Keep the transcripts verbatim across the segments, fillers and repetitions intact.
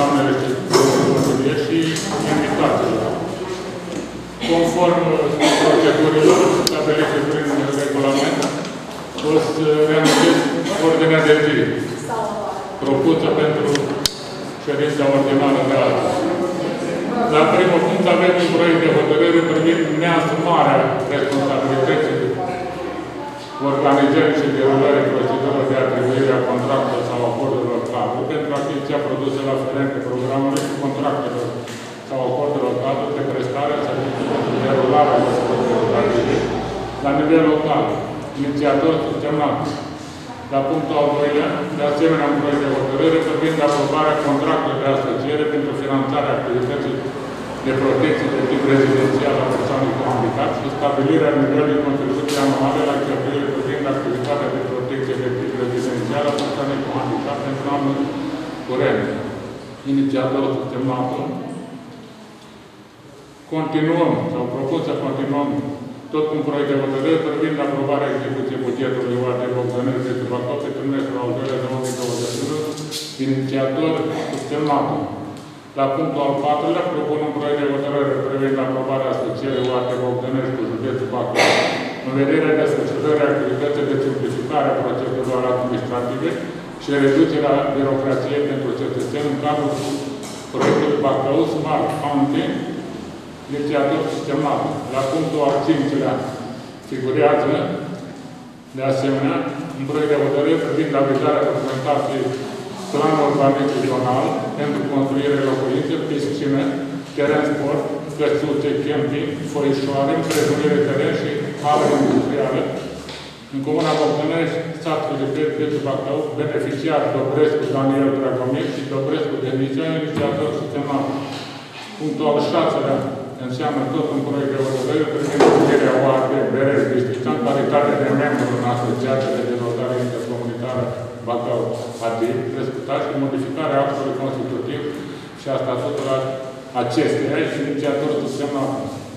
doamnele și domnule și invitațiilor. Conform procedurilor stabilite prin regulament, o să reamintesc ordinea de zi propusă pentru ședința ordinară de astăzi. La primul punct avem un proiect de hotărâre privind neasumarea responsabilității organizării și derulării procedurilor de atribuire a contractelor sau acordurilor cadru pentru achiziția produselor aferente programului cu contractelor sau acordurilor cadru de prestare a serviciilor pentru derularea procedurilor la nivel local, inițiator subsemnat. La punctul al doilea, de asemenea, un proiect de hotărâre privind aprobarea contractului de asociere pentru finanțarea activității de protecție de tip rezidențial a persoanei cu handicap și stabilirea nivelului contribuției anuale la cheltuielile privind activitatea de protecție de tip rezidențial a persoanei cu handicap pentru anul curent. Inițiatorul subsemnatul. Continuăm, sau propun să continuăm tot cu un proiect de hotărâre privind aprobarea execuției bugetului U A T Bogdanel de Tubacov pe trimestrul al doilea două mii douăzeci și unu, inițiator subsemnatul. La punctul al patrulea, propun un proiect de hotărâre privind aprobarea asocierii U A T Bogdanel cu județul Bacău în vederea desfășurării activității de simplificare a procedurilor administrative și reducerea birocrației pentru cetățeni în cadrul proiectului Bacău Smart County, inițiator subsemnat. La punctul al cincilea figurează, de asemenea, un proiect de hotărâre privind avizarea documentației planul urbanistic zonal pentru construire locuințe, piscină, teren sport, căsuțe, camping, foișoare, împrejurire teren și hală industrială în Comuna Bogdanești, satul de pe județul Bacău, beneficiar Dobrescu Daniel Dragomir și Dobrescu Denisa, inițiator subsemnat. Punctul al șaselea înseamnă tot un proiect de hotărâre privind numirea O A T Berez District în calitate de membru în Asociația de Dezvoltare Intercomunitară Bacău A D I, prescutat și modificarea actului constitutiv și a statutului acesteia și inițiatorul subsemnat.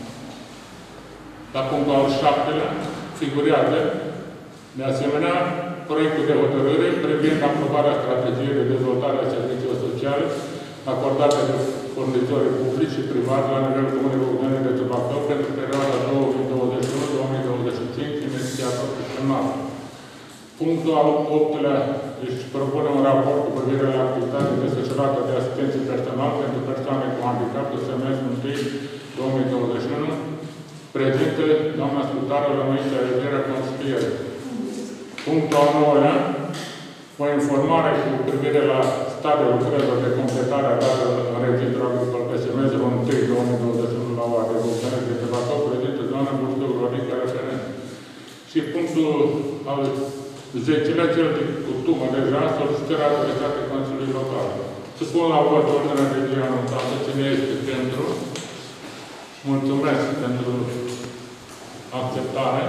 La punctul al șaptelea figurează, de asemenea, proiectul de hotărâre privind aprobarea strategiei de dezvoltare a serviciilor sociale acordate de furnizorii publici și privați la nivelul Comunei Bogdanel de Bacău pentru perioada două mii douăzeci și unu două mii douăzeci și cinci, inițiator subsemnat. Punctul al optulea își propune un raport cu privire la activitatea desfășurată de asistență personal pentru persoane cu handicap de semestrul întâi două mii douăzeci și unu, prezintă doamna Scutară Lămâiță Elvira Consiliere. Punctul al nouălea, o informare cu privire la stadiul lucrărilor de completare a datelor în registrul agricol pe semestrul întâi două mii douăzeci și unu la O A T Bogdanel de Bacău, prezintă doamna Bursuc Rodica referent. Și punctul al zecelea, cel de cutumă deja, solicitarea adresată Consiliului Local. Supun la vot ordinea de zi anunțată, cine este pentru. Mulțumesc pentru acceptare.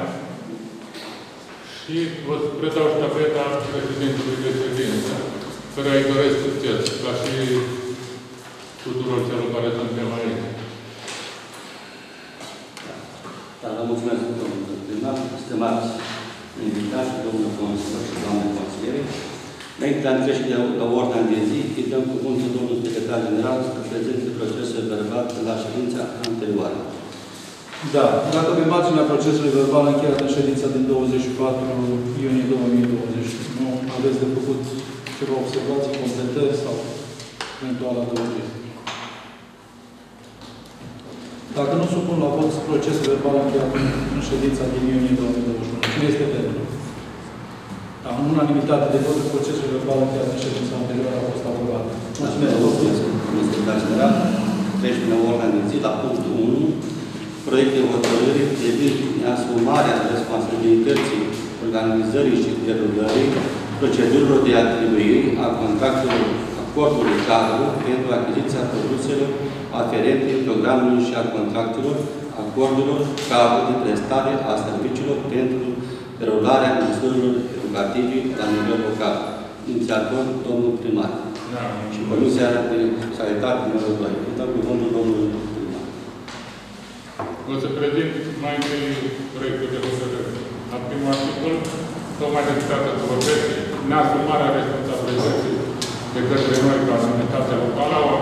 Și vă predau ștafeta președintelui de ședință, care îi doresc succes, ca și tuturor celor care suntem aici. Da, vă mulțumesc, domnul primar, stimați invitați, domnul consilier și doamne consiliere. Înainte de a trece la ordinea de zi, îi dăm cuvântul domnului secretar general să prezinte procesul verbal la ședința anterioară. Da, dacă pe marginea procesului verbal încheiat în ședința din douăzeci și patru iunie două mii douăzeci și unu, aveți de făcut ceva observații, completări sau eventual adăugiri. Dacă nu supun la vot procesul verbal încheiat în ședința din iunie două mii douăzeci și unu, cine este pentru? Da, în unanimitate de vot, procesul verbal încheiat în ședința anterioară a fost aprobat. Mulțumesc, domnul secretar general. Trecem la ordinea de zi, la punctul unu. Proiect de hotărâre privind asumarea responsabilității organizării și derulării procedurilor de atribuire a contractelor acordului cadru pentru achiziția produselor aferente programului și a contractelor acordurilor cadru de prestare a serviciilor pentru derularea măsurilor educative la nivel local. Inițiator, domnul primar. Da. Și Comisia de Sanitate numărul doi. Dăm cuvântul domnului primar. O să prezint mai întâi proiectul de hotărâre. La primul articol, tocmai deputată să vorbește, neasumarea responsabilității de către noi, ca Administrația Locală, au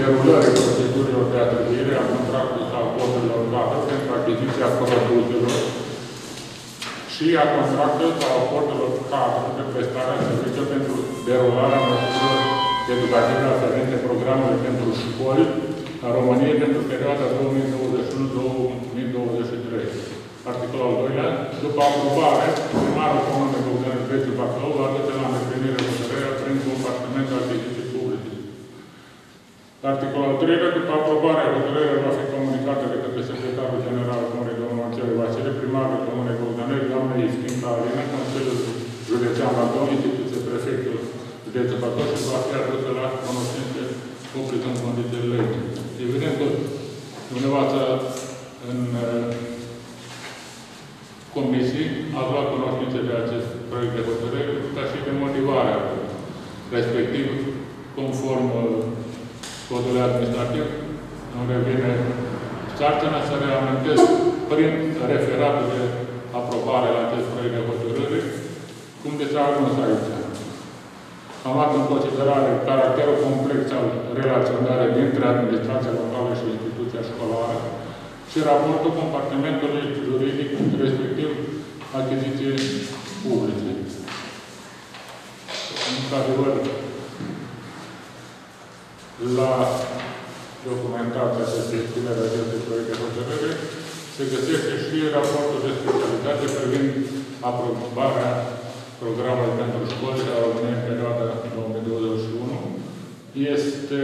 derulării procedurilor de atribuire a contractului sau acordurilor cadru pentru achiziția produselor și a contractelor sau acordurilor cadru de prestare a serviciilor pentru derularea măsurilor educative aferente programului pentru școli a României pentru perioada două mii douăzeci și unu - două mii douăzeci și trei. Articolul al doilea. După aprobare, primarul Comunei Bogdan Petriu Bacău va aduce la îndeplinire hotărârea prin compartimentul achiziții publice. Articolul al treilea. După aprobare, hotărârea va fi comunicată de către secretarul general al Comunei, domnul Marcel Vasile, primarul Comunei Bogdanări, doamna Ischinca Alina, Consiliul Județean Bacău, instituție prefectul județul Bacău și va fi adusă la cunoștințe publică în condițiile legii. Evident că dumneavoastră în comisii ați luat cunoștințe de acest proiect de hotărâre, ca și de motivarea respectiv, conform codului administrativ, îmi revine sarcina să reamintesc prin referatul de aprobare la acest proiect de hotărâre, cum de s-a ajuns aici. Am luat în considerare caracterul complex al relaționării dintre administrația locală și instituția școlară și raportul compartimentului juridic, respectiv achiziție publice. Într-adevăr, la documentația de destinare a acestui proiect de hotărâre se găsește și raportul de specialitate privind aprobarea programului pentru școli a României în perioada două mii douăzeci și unu. Este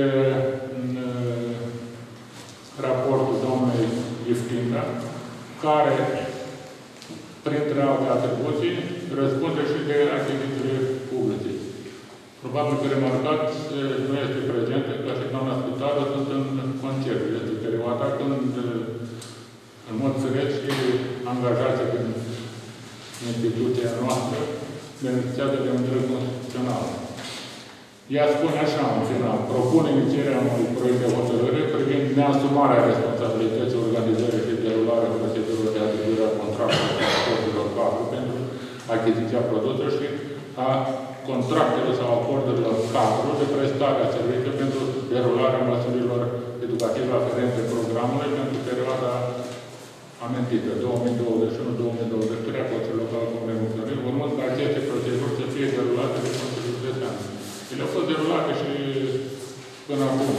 raportul domnului Ieftinda, care, printre alte atribuții, răspunde și de achizițiile publice. Probabil că remarcați, nu este prezentă, ca și doamna scutară, sunt în concert. Este perioada când, în mod firesc, și angajații din instituția noastră beneficiază de un drept constituțional. Ea spune așa, în final, propune inițierea unui proiect de hotărâre privind neasumarea responsabilității organizării și derularea procedurilor de atribuire a contractelor și acordurilor cadru pentru achiziția produselor și a contractelor sau acordurilor cadru de prestare a serviciilor pentru derularea măsurilor educative aferente programului pentru perioada amintită, două mii douăzeci și unu - două mii douăzeci și trei, a Consiliului Local Comunei Bogdanări, urmând ca aceste proceduri să fie derulate de Consiliul Județean. Ele au fost derulate și până acum.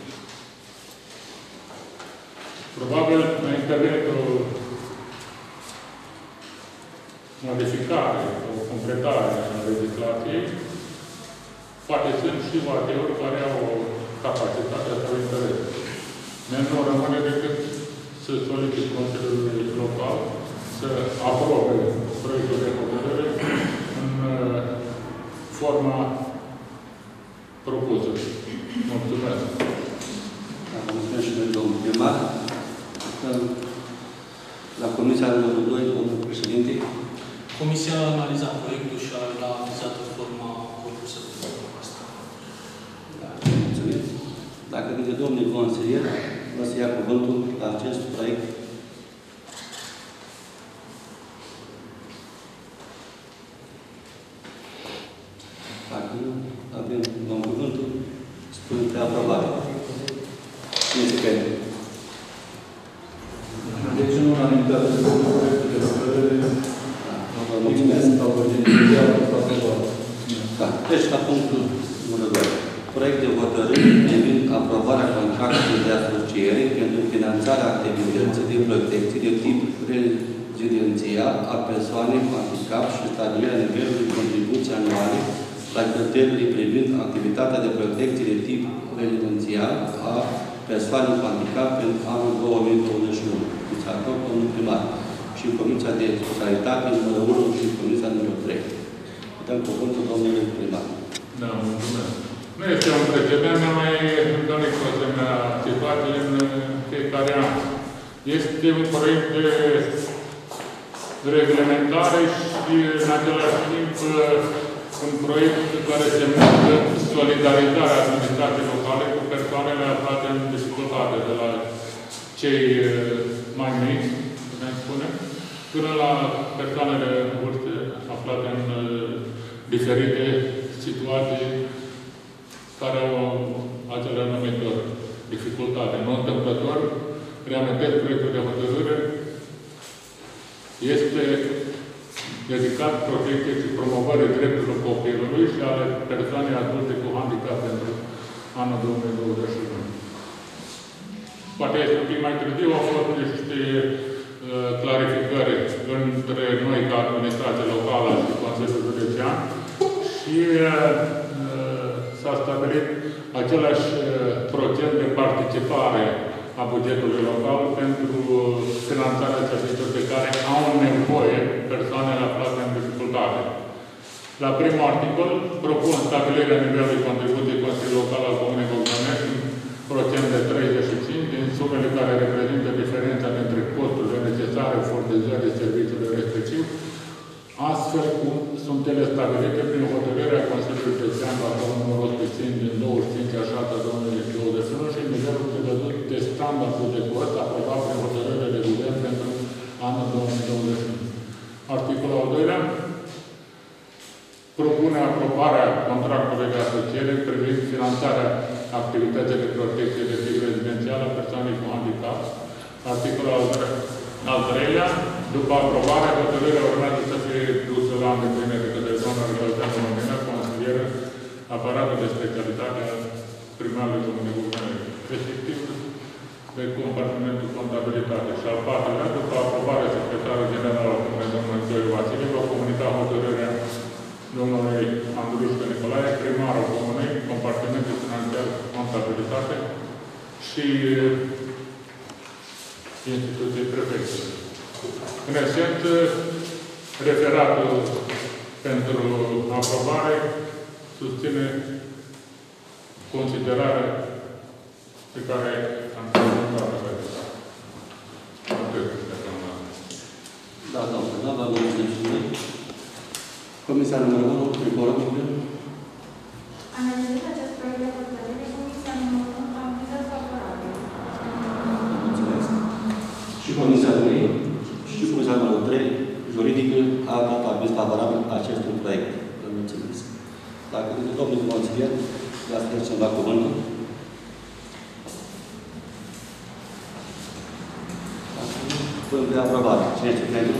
Probabil a intervenit o modificare, o completare a legislației. Poate sunt și O A T-uri care au o capacitate sau interes. Mie nu rămâne decât să solicit Consiliului Local să aprobe proiectul de hotărâre în forma propusă. Mulțumesc. Mulțumesc și noi, domnul primar. La Comisia numărul doi, domnul președinte. Comisia a analizat proiectul și a analizat în forma propusă de dumneavoastră. Da, mulțumesc. Dacă de domnul consilier, vă să ia cuvântul la acest proiect. Dacă nu avem domnul cuvântul, spune de aprobare. Cine este pentru? Deci, în unanimitate de proiectul de hotărâre, Vă mulțumesc. Da, deci la punctul numărul doi. Proiect de hotărâre privind aprobarea contractului de asociere pentru finanțarea activității de protecție de tip rezidențial a persoanei cu handicap și stabilirea nivelului contribuții anuale la criteriile privind activitatea de protecție de tip rezidențial a persoanei cu handicap pentru anul două mii douăzeci și unu. Îți acord, domnul primar. Și Comisia de Specialitate numărul unu și Comisia numărul trei. Dăm cuvântul domnului primar. Da, mulțumesc. Nu este un precedent, ne mai întâlnit cu asemenea situație în fiecare an. Este un proiect de reglementare și, în același timp, un proiect care semnează solidarizarea administrației locale cu persoanele aflate în dificultate, de la cei mai mici, putem spune, până la persoanele în vârstă aflate în diferite situații care au acele numitori. dificultate. Nu întâmplător, reamintesc, proiectul de hotărâre este dedicat protecției și promovării drepturilor copilului și ale persoanei adulte cu handicap pentru anul două mii douăzeci și unu. Poate este un pic mai târziu, au fost niște uh, clarificări între noi ca administrație locală și Consiliul Județean și uh, s-a stabilit același uh, procent de participare a bugetului local pentru finanțarea serviciilor pe care au nevoie persoanele aflate în dificultate. La primul articol, propun stabilirea nivelului contribuției Consiliului Local al Comunei Bogdanești în procent de treizeci și cinci din sumele care reprezintă diferența dintre costurile necesare furnizării serviciului respectiv, astfel cum sunt ele stabilite prin hotărârea Consiliului Județean la numărul o sută cinci din douăzeci și cinci a șasea două mii douăzeci și unu și nivelul prevăzut de standard bugetos aprobat prin hotărârea de guvern pentru anul două mii douăzeci și unu. Articolul al doilea propune aprobarea contractului de asociere privind finanțarea activității de protecție de tip rezidențial a persoanei cu handicap. Articolul al, al treilea, după aprobarea, hotărârea urmează să fie dusă la îndeplinire de către doamna Răgălteană România, consilieră aparatul de specialitate al primarului Comunei Bogdanești, respectiv de compartimentul contabilitate. Și al patrulea, după aprobarea secretarului general al Comunei, domnului Gheorghe Vasile, va comunica hotărârea domnului Andrușcă Nicolae, primarul Comunei, compartimentul financiar contabilitate și instituției prefectului. În esență, referatul pentru aprobare susține considerarea pe care am prezentat-o. Atât. Da, doamnă, da, vă mulțumesc. Comisia numărul unu, Tricolor. Analizând acest proiect de hotărâre, Comisia numărul unu a avizat favorabil. Mulțumesc. Și Comisia doi și Comisia numărul trei, juridică, a dat aviz favorabil acestui proiect. Vă mulțumesc. Dacă domnul consilier, v-ați trecem la cuvântul. Până de aprobare. Cine este pentru?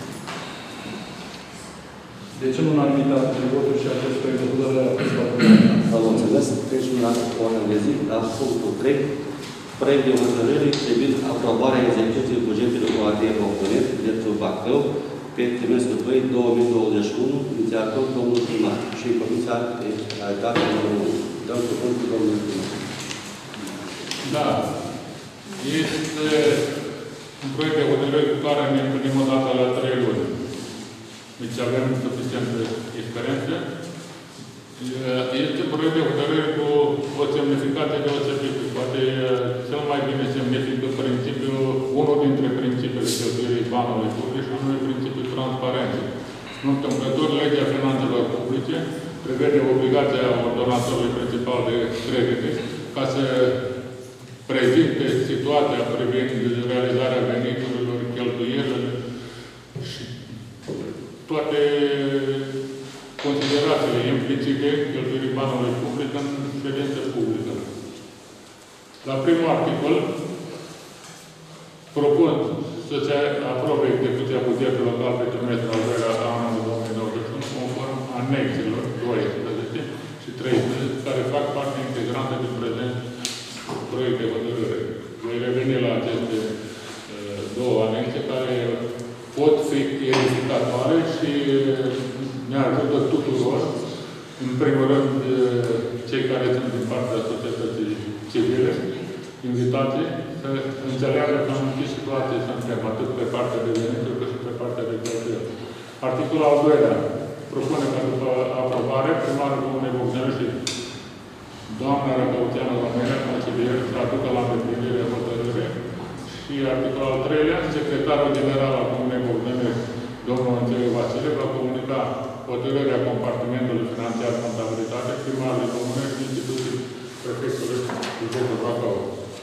Deci, în unanimitate de voturi și acest proiect de hotărâre a fost aprobat. Vă mulțumesc. Trecem la ordine de zi, la punctul trei. Proiect de hotărâre privind aprobarea execuției bugetului O A D Bogdanești, județul Bacău, pe trimestrul doi două mii douăzeci și unu, inițiator domnul primar și Comisia de Realitate numărul unu. Dăm cuvântul domnului primar. Da. Este un proiect de hotărâre cu care ne întâlnim o dată la trei luni. Deci avem suficientă experiență. Este un proiect de hotărâre cu o semnificație deosebită. Poate cel mai bine semnifică principiul, unul dintre principiile cheltuirii banului public și anume principiul transparenței. Nu întâmplător, legea finanțelor publice prevede obligația ordonatorului principal de credite ca să prezinte situația privind realizarea veniturilor, cheltuielile și toate considerațiile implicite cheltuirii banului public în ședință publică. La primul articol propun să se aprobe execuția bugetului local pe trimestrul al doilea al anului două mii douăzeci și unu conform anexelor doisprezece și treisprezece, care fac parte integrantă din prezent proiect de hotărâre. Voi reveni la aceste uh, două anexe care pot fi edificatoare și ne ajută tuturor, în primul rând cei care sunt din partea societății civile, invitații, să înțeleagă cam în ce situație suntem, atât pe partea de venituri, cât și pe partea de cheltuieli. Articolul al doilea propune ca după aprobare, primarul Comunei Bogdanești și doamna Răgălteană România, consilier, să aducă la îndeplinire hotărâre. Și articolul al treilea, secretarul general al Comunei Bogdanești, domnul Gheorghe Vasile, va comunica hotărârea compartimentului financiar contabilitate, primarului Comunei și instituții prefectului județul Bacău.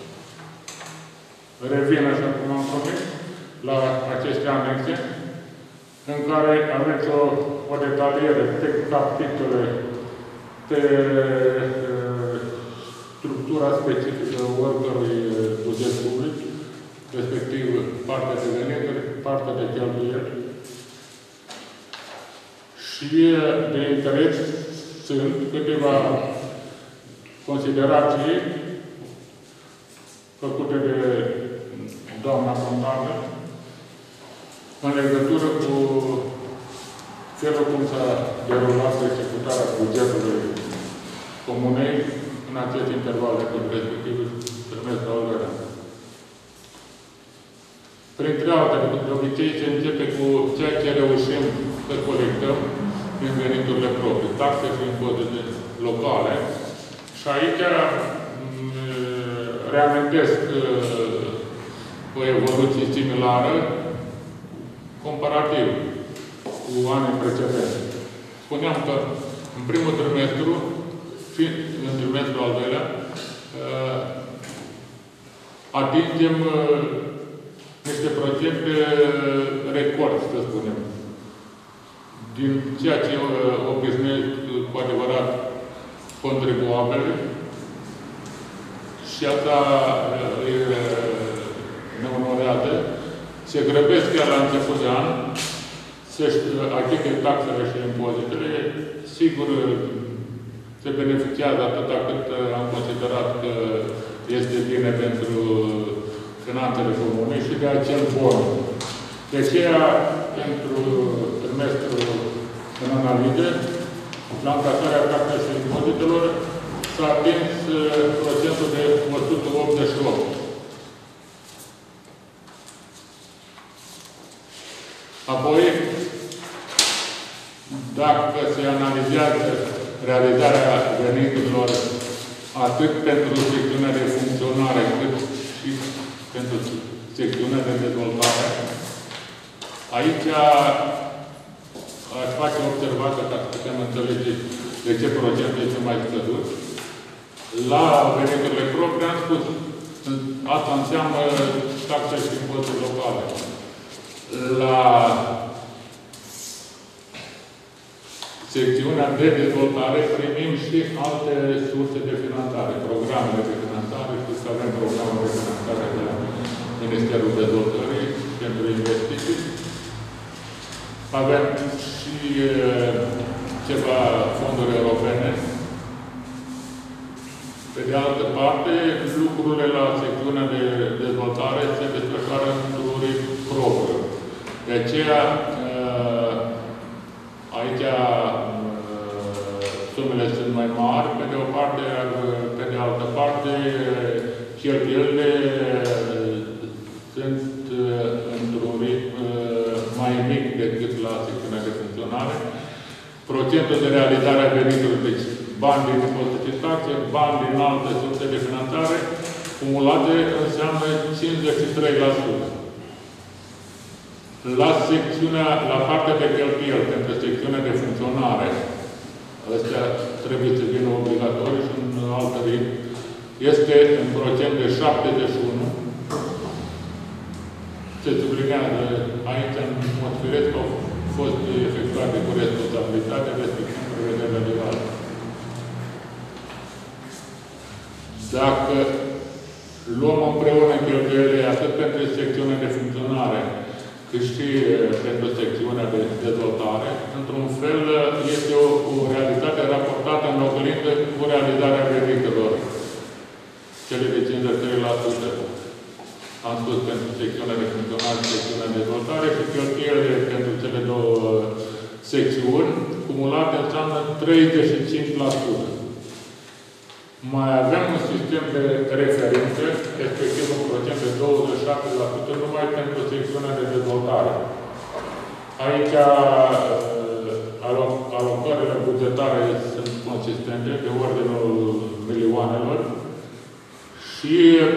Revin, așa cum am promis, la aceste anexe, în care aveți o, o detaliere pe capitole, pe structură structura specifică oricărui buget public, respectiv partea de venituri, partea de cheltuieli. Și de interes sunt câteva considerații făcute de doamna contabilă în legătură cu felul cum s-a derulat executarea bugetului comunei în acest interval de timp, respectiv trimestrul al doilea. Printre altele, de obicei se începe cu ceea ce reușim să colectăm din veniturile proprii, taxe și impozite locale. Și aici reamintesc o evoluție similară, comparativ cu anii precedenți. Spuneam că în primul trimestru și în trimestrul al doilea atingem niște procente record, să spunem, din ceea ce obișnuiesc cu adevărat contribuabile și asta îi neonorează. Se grăbesc chiar la început de an să-și achite taxele și impozitele. Sigur, se beneficiază atâta cât am considerat că este bine pentru finanțele comune și de acel bon. De aceea, pentru trimestrul în analiză, la încasarea taxelor și impozitelor, s-a atins procentul de o sută optzeci și opt. Apoi, dacă se analizează realizarea veniturilor atât pentru secțiunea de funcționare, cât și pentru secțiunea de dezvoltare, aici aș face o observație ca să putem înțelege de ce procent este mai scăzut. La veniturile proprii am spus, asta înseamnă taxe și impozite locale. La secțiunea de dezvoltare primim și alte surse de finanțare, programele de finanțare. Știți că avem programele de finanțare de la Ministerul Dezvoltării pentru investiții. Avem și ceva fonduri europene. Pe de altă parte, lucrurile la secțiunea de dezvoltare se desfășoară într-un ritm propriu. De aceea, aici sumele sunt mai mari, pe de o parte, pe de altă parte, cheltuielile sunt într-un ritm mai mic decât la secțiunea de funcționare. Procentul de realizare a veniturilor, deci bani din impozite și taxe, bani din alte surse de finanțare, cumulate înseamnă cincizeci și trei la sută. La secțiunea, la partea de cheltuieli, pentru secțiunea de funcționare, astea trebuie să vină obligatoriu și în altă ritm, este în procent de șaptezeci și unu. Se sublinează aici, în mod firesc, au fost efectuate cu responsabilitate, respectiv prevederea legală. Dacă luăm împreună cheltuielile atât pentru secțiunea de funcționare, cât și pentru secțiunea de dezvoltare, într-un fel este o, o realitate raportată în oglindă cu realizarea veniturilor. Cele de cincizeci și trei la sută. Am spus pentru secțiunea de funcționare și secțiunea de dezvoltare și cheltuielile pentru cele două secțiuni, cumulate înseamnă treizeci și cinci la sută. Mai avem un sistem de referințe, respectiv un procent de douăzeci și șapte la sută numai pentru secțiunea de dezvoltare. Aici alocările bugetare sunt consistente, de ordinul milioanelor. Și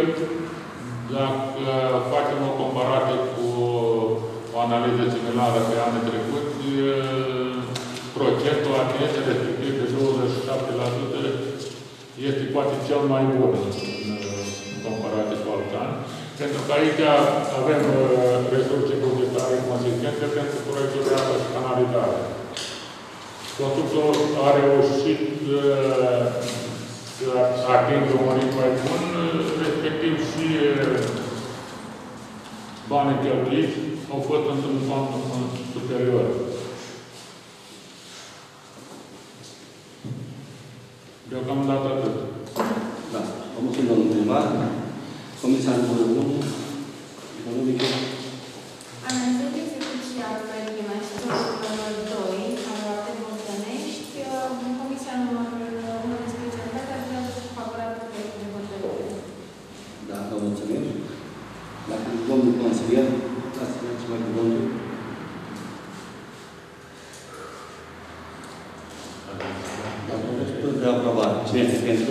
dacă facem o comparație cu o analiză similară pe anii trecuți, procentul atins, respectiv de douăzeci și șapte la sută, este poate cel mai bun în comparație cu alți ani, pentru că aici avem resurse bugetare consistente pentru proiectul de apă și canalizare. Constructorul a reușit să atingă un ritm mai bun, respectiv și banii cheltuiți au fost într-un fond superior. Deocamdată atât. Da. Vă mulțumim, domnul primar. Comisia numărul unu. Domnul Michel. Analizăm execuția proiectului maestru numărul doi, al Rapid Bogdănești. Comisia numărul unu de specialitate ar vrea să favorabil proiectul de hotărâre. Da, vă mulțumim. Dacă domnul consilier, dați să mergem mai cuvântul. De aprobare. Cine este pentru?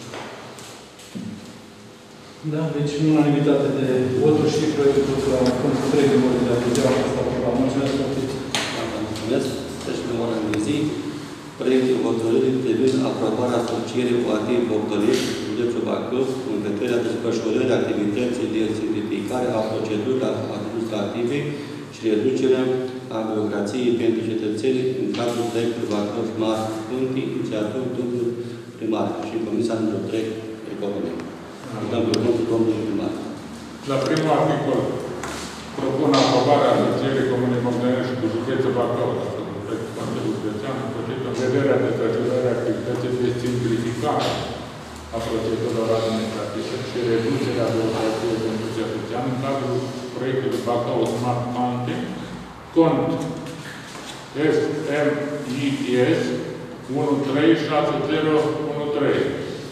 Da, deci în unanimitate de voturi și proiectul la punctul trei de ordine de zi a fost aprobat. Mulțumesc foarte mult. Da, mulțumesc. Trecem la ordine de zi. Proiectul hotărârii privind aprobarea asocierii O A T Bogdănești, județul Bacău, în vederea desfășurării activității de simplificare a procedurilor administrative și reducerea a birocrației pentru cetățenii în cadrul proiectului Bacău Smart Punti, inițiativ domnul primar și Comisia numărul trei recomandă. Dăm cuvântul domnului primar. La primul articol propun aprobarea asocierii Comunei Bogdănești cu județul Bacău, Consiliul Județean, în vederea desfășurării activității de simplificare a procedurilor administrative și reducerea birocrației pentru cetățean în cadrul proiectului Bacău Smart County, cont S M I S unu trei șase zero unu trei.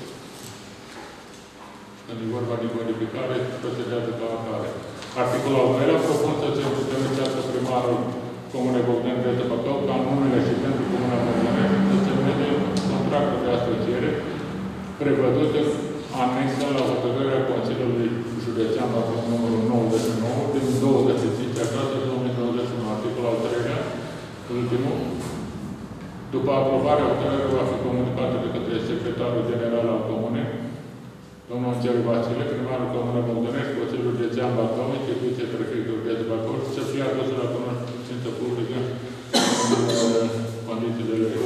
Când e vorba de modificare, procedează ca atare. Articolul al doilea propun să se hotărâcească primarul Comunei Bogdănești de Bacău ca numele și pentru Comuna Bogdănești să semneze contractul de asociere prevăzut în anexă la hotărârea Consiliului Județean Bacău numărul nouăzeci și nouă din douăzeci și cinci a șase două mii douăzeci și unu. Articolul al treilea, ultimul. După aprobarea hotărârii va fi comunicată de către secretarul general al Comunei, domnul Angel Vasile, primarul Comunei Bogdănești, Consiliul Județean Bacău, instituție prefectul de Bacău, să fie adus la cunoștință publică în condiții de lege.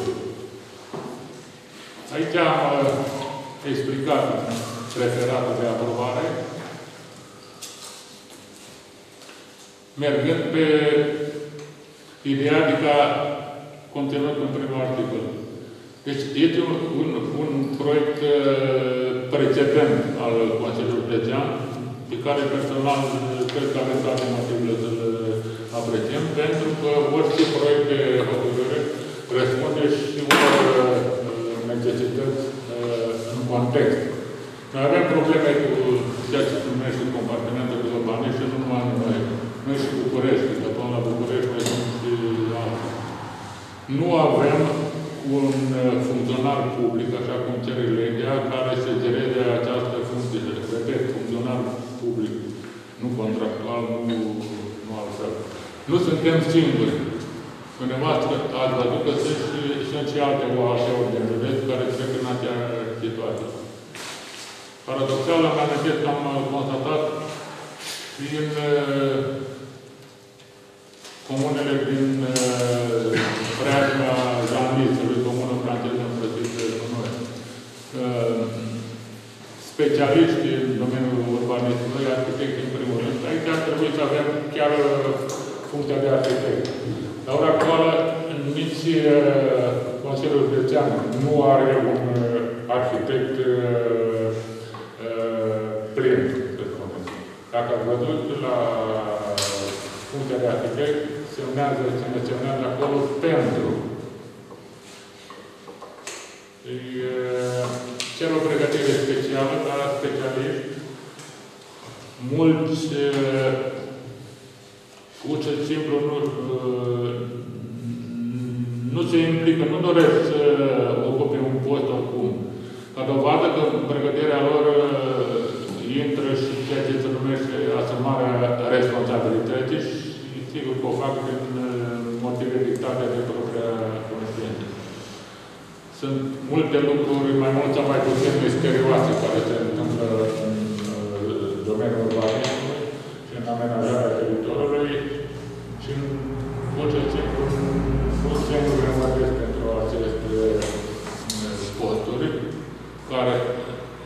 Aici am explicat referatul de aprobare, mergând pe ideea de ca conținut în primul articol. Deci este un, un, un proiect precedent al Consiliului Județean, pe care personal cred că avem toate motivele să-l apreciem, pentru că orice proiect de hotărâre răspunde și unor necesități în context. Noi avem probleme cu ceea ce se numește compartimentele urbane și nu numai noi. Noi și București, că până la București mai sunt și alții. Nu avem un funcționar public, așa cum cere legea, care să gereze această funcție. Repet, funcționar public, nu contractual, nu, nu altfel. Nu suntem singuri. Dumneavoastră ați văzut că sunt și, sunt și alte O A T-uri din județ care trec în acea situație. Paradoxal, am amintesc că am constatat și în uh, comunele din uh, preajma Jean-Lisului, comună franceză împrățită cu noi. Uh, specialiști în domeniul urbanismului, arhitecți în primul rând. Aici ar trebui să avem chiar funcția de arhitect. La ora actuală, nici uh, Consiliul Județean nu are un uh, arhitect uh, uh, plin, să spunem. Dacă ați văzut la funcția de arhitect, semnează, se menționează acolo pentru. Îi uh, cer o pregătire specială la specialiști. Mulți uh, pur și simplu nu, nu se implică, nu doresc să ocupe un post oricum. Ca dovadă că în pregătirea lor intră și ceea ce se numește asumarea responsabilității și sigur că o fac din motive dictate de propria conștiință. Sunt multe lucruri, mai mult sau mai puțin misterioase, care se întâmplă în domeniul urbanismului și în amenajarea teritoriului și în orice simplu nu singur rămâneți pentru aceste posturi, care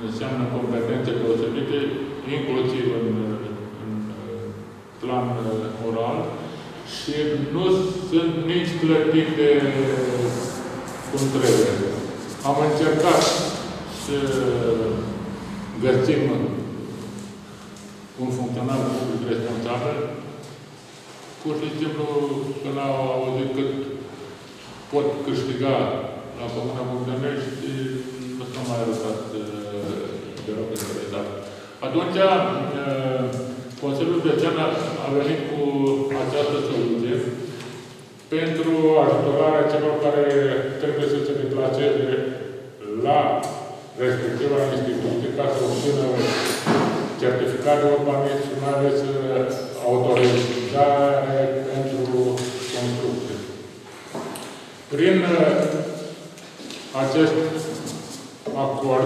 înseamnă competențe deosebite, inclusiv în, în plan oral, și nu sunt nici plătite cum trebuie. Am încercat să găsim un funcționar public responsabil, pur și simplu, când au auzit cât pot câștiga la Comuna Bogdanești, nu s-a mai arătat deloc interesat. Atunci, Consiliul Județean a venit cu această soluție pentru ajutorarea celor care trebuie să se deplaseze la respectiva instituție ca să obțină certificat de urbanism și mai ales autorizare pentru construcție. Prin acest acord,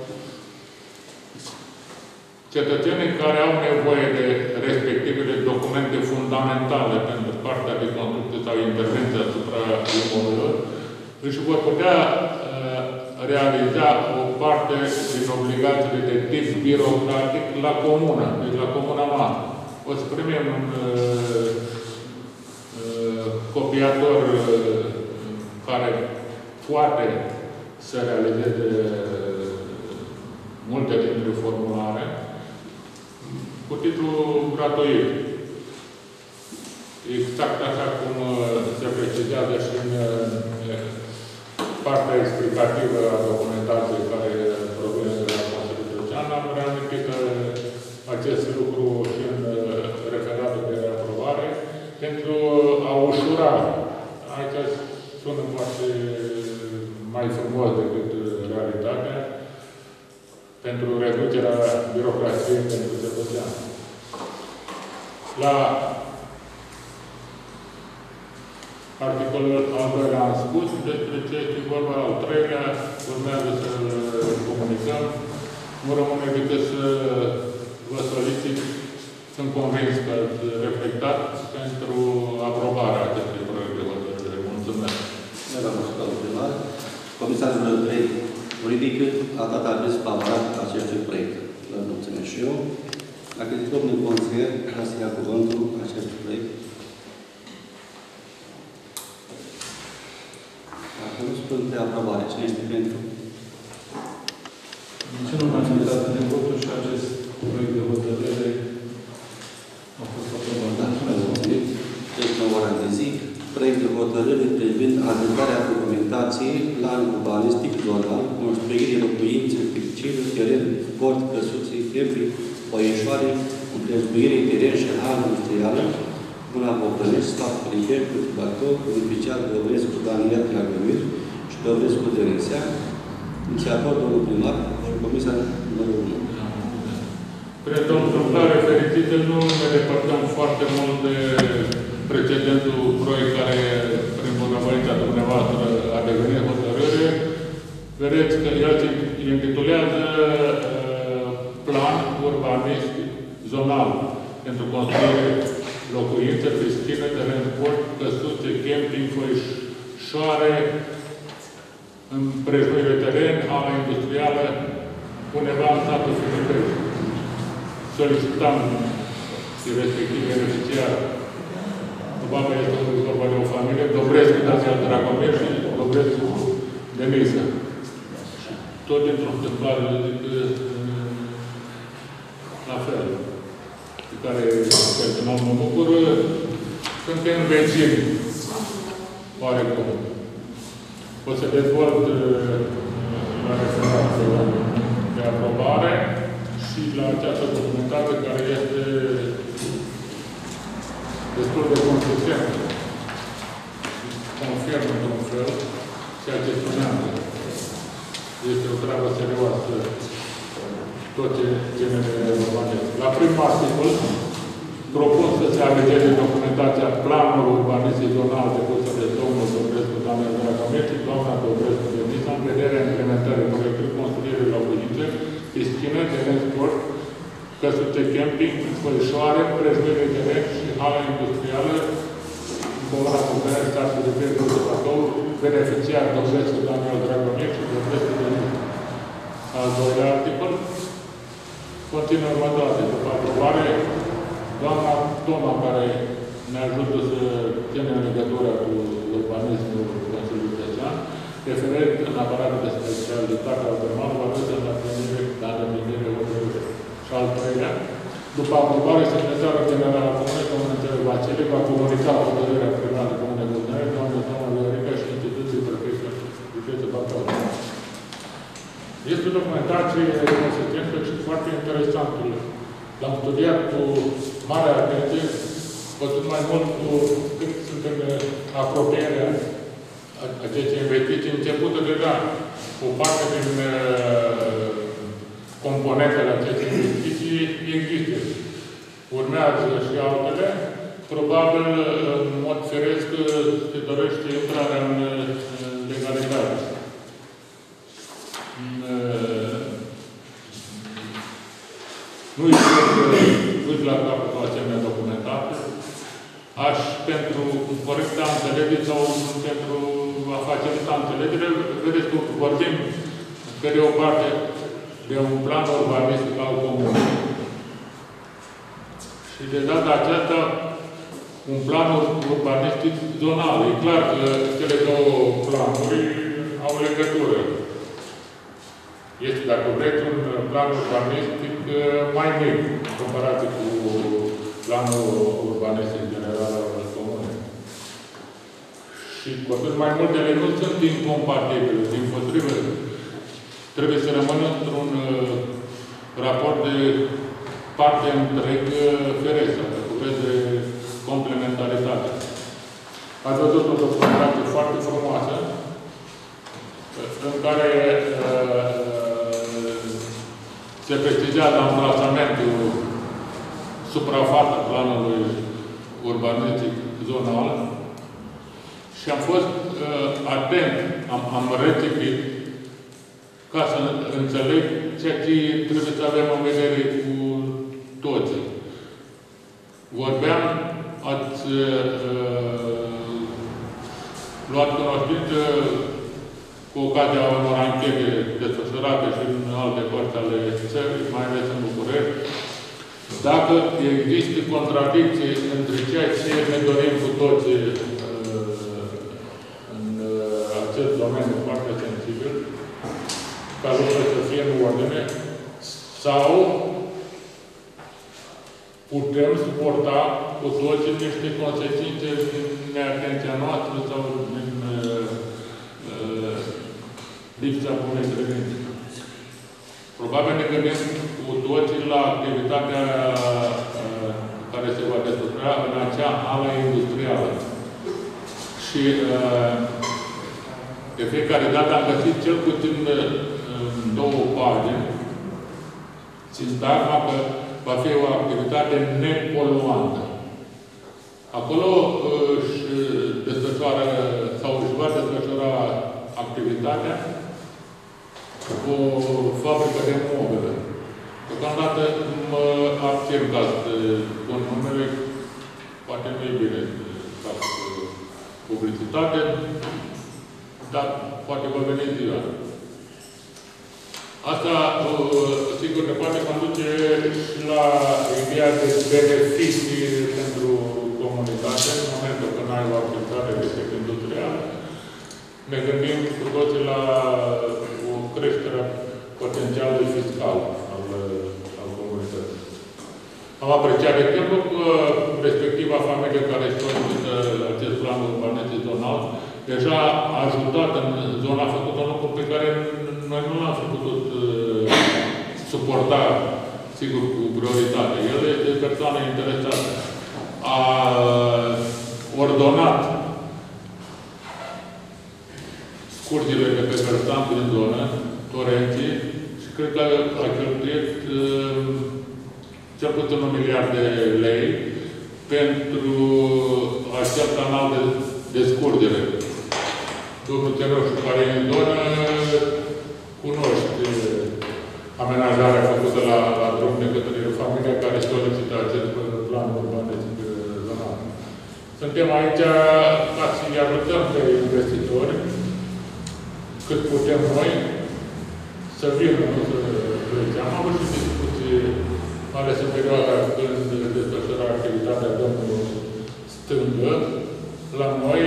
cetățenii care au nevoie de respectivele documente fundamentale pentru partea de construcție sau intervenție asupra imobilor, își vor putea uh, realiza o parte din obligațiile de tip birocratic la comună, deci la comuna noastră. O să primim un uh, uh, copiator uh, care poate să realizeze multe dintre formulare, cu titlu gratuit. Exact așa cum se precizează și în partea explicativă a documentației care provine de la Consiliul Județean, am reamintit acest lucru și în referatul de aprobare pentru a ușura. Aici sună poate mai frumos decât realitatea, pentru reducerea birocrației pentru cetățean. La articolul al doilea am spus despre ce este vorba, al treilea urmează să-l comunicăm. Nu rămâne decât să vă solicit, sunt convins că ați reflectat pentru aprobarea acestui proiect de hotărâre. Mulțumesc. Comisarul numărul trei juridic a dat aviz favorabil acestui proiect. Vă mulțumesc și eu. Dacă zic domnul consilier, ca să ia cuvântul acestui proiect. Dacă nu spun de aprobare, cine este pentru? Nici nu mai sunt de voturi și acest proiect de hotărâre a fost aprobat. Da, mulțumim. Deci, la ora de zi, proiect de hotărâre privind adăugarea documentației, plan urbanistic zonal, construirii locuințe fictive, teren, sport, căsuțe, templi, oieșoare, împrejmuirii teren și hală industrială, Comuna Bogdanești, stat Poliher, Bacău, beneficiar Dăvrescu Daniel Dragomir și Dăvrescu Deresea, inițiator domnul primar și comisia numărul unu. Prin o întâmplare fericită, nu ne depărtăm foarte mult de precedentul proiect care, prin bunăvoința dumneavoastră, a devenit hotărâre. Vedeți că el se intitulează Plan urbanist zonal pentru construire locuințe, piscine, teren sport, căsuțe, camping, foișoare, împrejmuire teren, hală industrială, undeva în satul Filipești. Solicităm respectiv beneficiar. Probabil este vorba de o familie, Dobrescu Daniel Dragomir și Dobrescu Denisa. Tot dintr-o întâmplare, zic, la fel, de care personal mă bucur, suntem vecini, oarecum. O să dezvolt la referatul de aprobare și la această documentare care este destul de consistentă. Confirm într-un fel ceea ce spuneam. Este o treabă serioasă tot ce genele urbanesc. La primul articol propun să se alegeze documentația planului urbanistic zonal depusă de domnul Dobrescu Daniel Dragomir și doamna Dobrescu Denisa în vederea implementării proiectului construirii locuințe, piscine, teren sport, căsuțe camping, foișoare, prejmuire de teren și hală industrială în Comuna Bogdanești, statul de Filipești de Bacău, beneficiar Dobrescu Daniel Dragomir și Dobrescu Denisa. Al doilea articol Continuă următoare. După aprobare, doamna Toma, care ne ajută să ținem legătura cu urbanismul Consiliului Județean, referent în aparatul de specialitate al urbanului, va duce în îndeplinire, la îndeplinire hotărâre. Și al treilea, după aprobare, secretarul general al Comunei, domnul Vasile, va comunica hotărârea primară Comunei Buzănări, doamna Toma Viorica și instituții prefectă județul Bacău. Este o documentație consistentă și foarte interesantă. L-am studiat cu mare atenție, văzut mai mult cu cât suntem apropierea acestei investiții, începută deja o parte din uh, componentele acestei investiții există. Urmează și altele. Probabil, în mod firesc, se dorește intrarea în, în legalitate. Nu-i uit la capul cu asemenea documentate. Aș, pentru corecta înțelegere sau pentru a facilita înțelegere, vedeți că vorbim, pe de o parte, de un plan urbanistic al comunei. Și de data aceasta, un plan urbanistic zonal. E clar că cele două planuri au legătură. Este, dacă vreți, un plan urbanistic mai mic, în comparație cu planul urbanistic general al comunei. Și cu atât mai mult, ele nu sunt incompatibile. Dimpotrivă, trebuie să rămână într-un raport de parte întreg ferestră, dacă vreți, de complementaritate. Ați văzut o documentație foarte frumoasă, în care uh, se precizează amplasamentul suprafața planului urbanistic zonal și am fost uh, atent, am, am recipit ca să înțeleg ceea ce trebuie să avem în vedere cu toții. Vorbeam, ați uh, luat cunoștință cu ocazia unor anchete desfășurate și în alte părți ale țării, mai ales în București, dacă există contradicții între ceea ce ne dorim cu toți în acest domeniu foarte sensibil, ca lucrurile să fie în ordine, sau putem suporta cu toții niște consecințe din neatenția noastră sau din lipsa bunei credințe. Probabil ne gândim cu toții la activitatea uh, care se va desfășura în acea ală industrială. Și uh, de fiecare dată am găsit cel puțin uh, două pagini, sintagma că va fi o activitate nepoluantă. Acolo uh, își desfășoară sau își va desfășura activitatea cu o fabrică de mobile. Deocamdată mă abțin ca să pun numele, poate nu e bine ca publicitate, dar poate va veni ziua. Asta, sigur, ne poate conduce și la ideea de beneficii pentru comunitate, în momentul când ai o activitate de tip industrial. Ne gândim cu toții la o creștere potențialului fiscal al, al comunității. Am apreciat, de exemplu, că respectiva familie care solicită acest plan urbanistic zonal deja a ajutat în zona, a făcut un lucru pe care noi nu l-am fi putut uh, suporta, sigur, cu prioritate. El este persoană interesată. A ordonat scurgile de pe versant din zonă, torenții, și cred că a cheltuit uh, cel puțin un miliard de lei pentru acel canal de, de scurgere. Domnul Teroșu, care e în zonă, cunoște amenajarea făcută la, la drum de către familia care solicită acest plan urbanistic zonal. Suntem aici ca să-i ajutăm pe investitori cât putem noi să vină, nu să proiecție. Am avut și discuții, ales în perioada când desfășura activitatea domnului Stângă, la noi.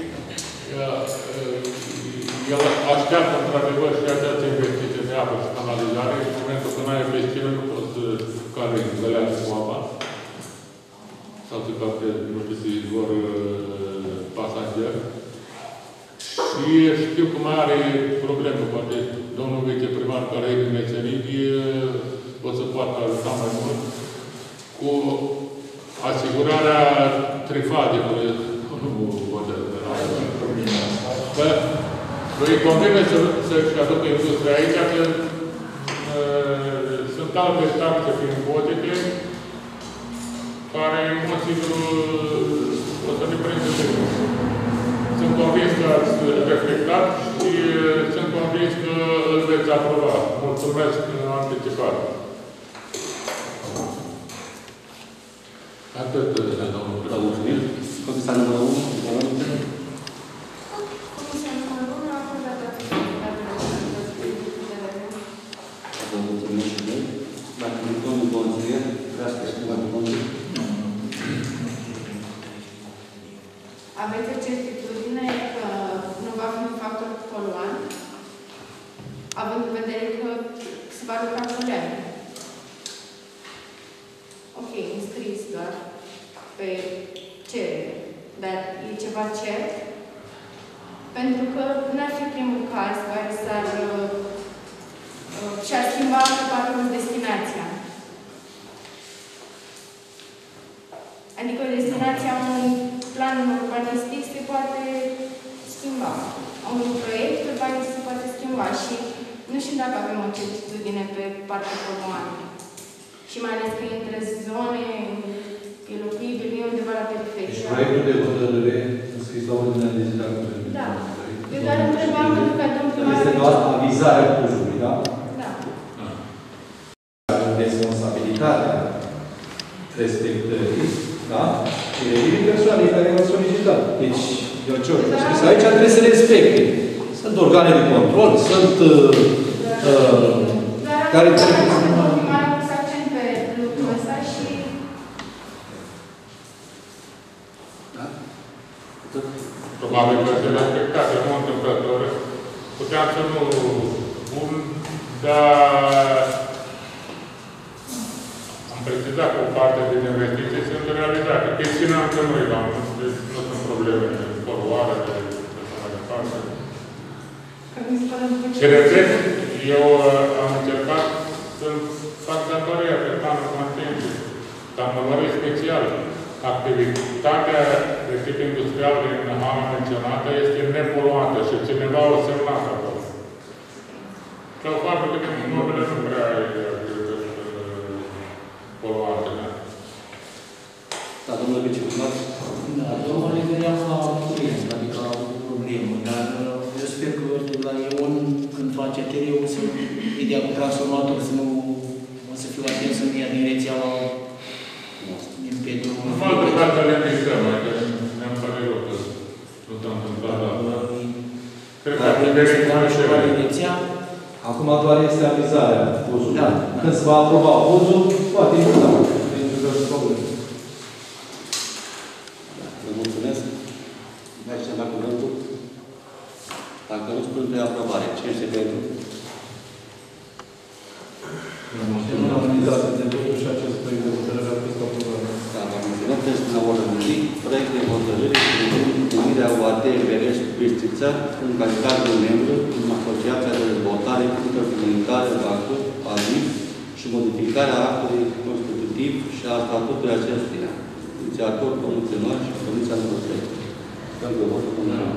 El așteaptă, într-adevăr, și această investiție de apă și canalizare. În momentul când ai investiție, nu poți care gălească cu apa. Sau să captezi, nu știu, să izvor pasager. Și știu că mai are probleme, poate domnul viceprimar care e din meserie o să poată ajuta mai mult cu asigurarea trifadicului. Nu votez de la că îi convine să-și aducă industria aici, că uh, sunt alte taxe prin impozite care, în mod sigur, o să ne prindă de mult. Sunt convins că ați reflectat și sunt convins că îl veți aproba. Mulțumesc anticipat. Atât, domnul Mulțumim. Comisia numărul unu. Comisia numărul unu a aprobat Vă mulțumim și noi. Dacă domnul consilier, vrea să spune cuvântul. Aveți o certitudine că nu va fi un factor poluant, având în vedere că se va lucra cu lemn. Ok, înscris doar pe cerere, dar e ceva cert, pentru că nu ar fi primul caz care s-ar uh, și-ar schimba pe parcurs destinația. Adică destinația unui plan urbanistic se poate schimba. Un proiect urbanistic se poate schimba și nu știu dacă avem o certitudine pe partea poluantă. Și mai ales că între zone e locuibil, e undeva la periferie. Deci proiectul de hotărâre înscris la ordinea de zi de acolo. Da. Eu doar întrebam pentru că domnul primar... Este doar avizarea Clujului, da? Da. Responsabilitatea respectării, da? E de persoanei care au solicitat. Deci, eu ce ori scris aici trebuie să respecte. Sunt organe de control, sunt uh, uh, care trebuie să... Probabil că se respectate, nu întâmplător. Puteam să nu bun, dar am precizat că o parte din investiții sunt realizate. Chestiunea încă nu e la mult, deci nu sunt probleme de poluare, de așa de parte. Și repet, eu am încercat să fac datoria pe planul contingent. Dar mă mărit special. Activitatea de tip industrial din hala menționată este nepoluantă și cineva o semnat acolo. Că o fabrică de mobile nu prea e poluantă, da? Da, domnule viceprimar. Da, domnul refeream la client, adică la o problemă, dar eu sper că la Ion, când face T R-ul, să ideea cu transformator, să nu o să fiu atent să nu ia din rețeaua din pe drumul. Nu mă întâmplat să le mișcăm, adică ne-am pare rău că nu s-a întâmplat asta. Cred că ar fi verificat. Acum doar este avizarea uzului. Da. Când se va aproba uzul, poate intra. Pentru că sunt probleme. Vă mulțumesc. Mai ceva cuvântul? Dacă nu spun pe aprobare, ce este pentru? Nu am analizat de totul și acest proiect de hotărâre a fost aprobat. Da, vă mulțumesc. Trebuie să ordine de zi. Proiect de hotărâre privind numirea U A T Everest Bistrița în calitate de membru în Asociația de Dezvoltare Intercomunitară Bacău, A D I F, și modificarea actului constitutiv și a statutului acestuia. Inițiator, domnul Primar și Comisia numărul trei. Pentru votul comunal.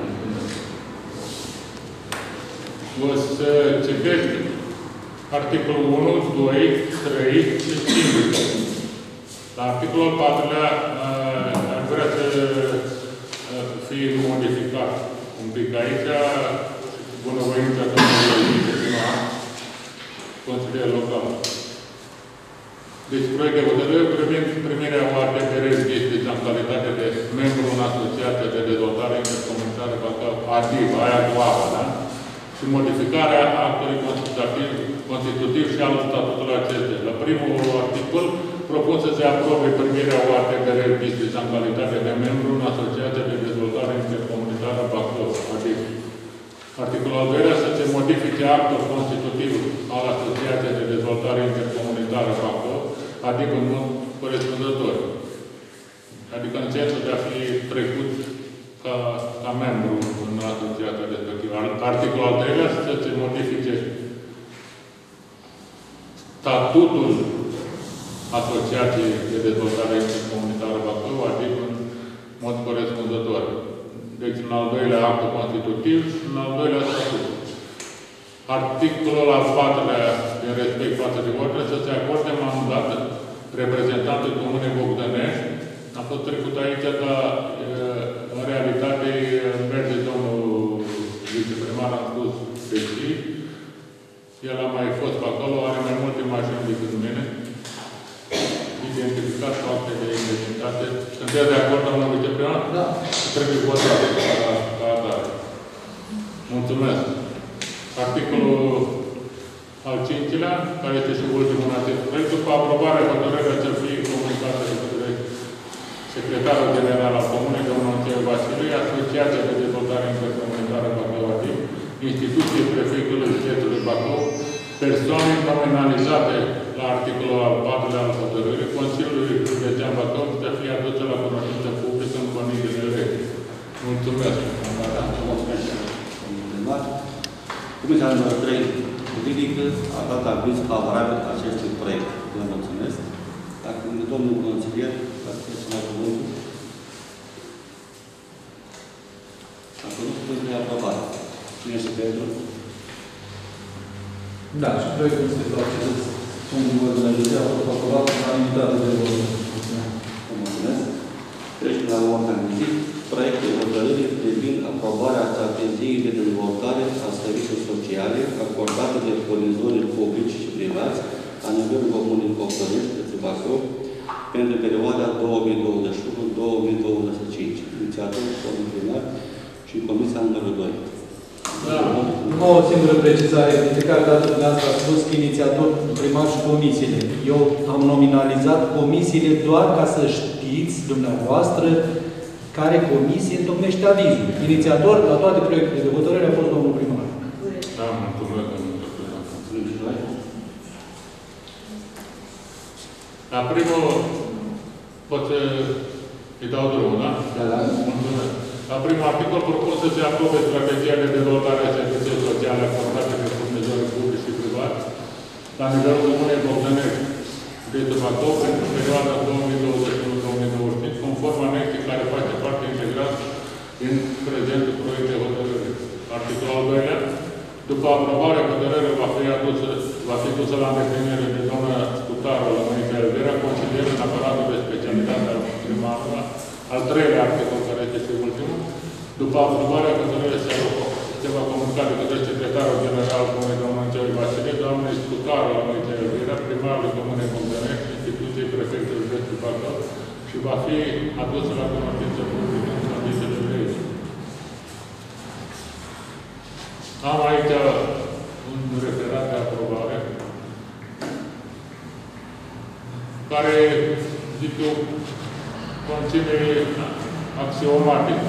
O să citești articolul unu, doi, trei și cinci. La articolul patrulea aș vrea să fie modificat un pic aici, bunăvoința domnului primar, consilier local. Deci, proiect de hotărâre privind primirea U A T Everest Bistrița în calitate de membru în Asociația de Dezvoltare Intercomunitară Bacău, A D I V, aia cu apă, da? și modificarea actului constitutiv, constitutiv și al statutului acesteia. La primul articol propun să se aprobe primirea O A T B R Bistrița în calitate de membru în Asociația de Dezvoltare Intercomunitară Bacău, adică articolul al doilea să se modifice actul constitutiv al Asociației de Dezvoltare Intercomunitară Bacău, adică în mod corespunzător. Adică în sensul de a fi trecut ca, ca membru în asociația respectivă. Articolul al treilea să se modifice statutul Asociației de Dezvoltare Intercomunitară Bacău, adică în mod corespunzător. Deci în al doilea act constitutiv și în al doilea statut. Articolul al patrulea din respect față de ordine să se acorde mandat reprezentantul Comunei Bogdănești. A fost trecut aici, dar în realitate merge domnul viceprimar, am spus deși. El a mai fost pe acolo, are mai multe mașini decât mine. Identificat fapte de identitate. Sunteți de acord, domnul viceprimar? Da. Trebuie votat ca atare. Mulțumesc. Articolul al cincilea, care este și ultimul în acest proiect, după aprobarea hotărârii să fie comunicată de către secretarul general al Comunei, domnul Anțel Vasile, Asociația de Dezvoltare Intercomunitară Bacău, adică instituție prefectului județului Bacău, persoane nominalizate la articolul al patrulea al hotărârii, Consiliului Județean Bacău să fie adusă la cunoștință publică în condiții de lege. Mulțumesc. Comisia numărul trei, juridică, a dat aviz favorabil acestui proiect. Vă mulțumesc. Dacă domnul consilier, dacă este la cuvântul. Dacă nu, putem fi aprobat. Cine este pentru? Da, și proiectul este la acest punct de ordine de zi a fost aprobat în unanimitate de vot. Mulțumesc. Trecem la ordinea de zi. Proiectul de hotărâre privind aprobarea strategiei de dezvoltare a serviciilor sociale acordate de furnizorii publici și privați la nivelul Comunei Bogdănești, județul Bacău, pentru perioada două mii douăzeci și unu două mii douăzeci și cinci. Inițiator, domnul primar și Comisia numărul doi. Da. Numai o singură precizare. De care dată dumneavoastră a spus că inițiator, primar și comisiile. Eu am nominalizat comisiile doar ca să știți dumneavoastră care comisie întocmește avizul. Inițiator la toate proiectele de hotărâre a fost domnul primar. Da, mulțumesc, domnul primar. La primul pot să îi dau drumul, da? Da, da. Mulțumesc. La primul articol propun să se aprobe strategia de dezvoltare a serviciilor sociale acordate de furnizorii publici și privați la nivelul Comunei Bogdănești, județul Bacău, pentru perioada două mii douăzeci și unu două mii douăzeci și cinci, conform anexei care face parte integrat din prezentul proiect de hotărâre. Articolul al doilea. După aprobarea hotărârii va fi adusă, va fi dusă la îndeplinire de doamna Scutarul la Monica Elvera, consilier în aparatul de specialitate al primarului. Al treilea articol, care este și ultimul. După aprobarea hotărârii se, se va comunica de către secretarul general al Comunei, domnul Anțel Vasile, doamna Scutarul la Monica Elvera, primarul Comunei Bogdănești, instituției prefectului județului Bacău, și va fi adusă la cunoștință publică în condiții de lege. Am aici un referat de aprobare care, zic eu, conține axiomatic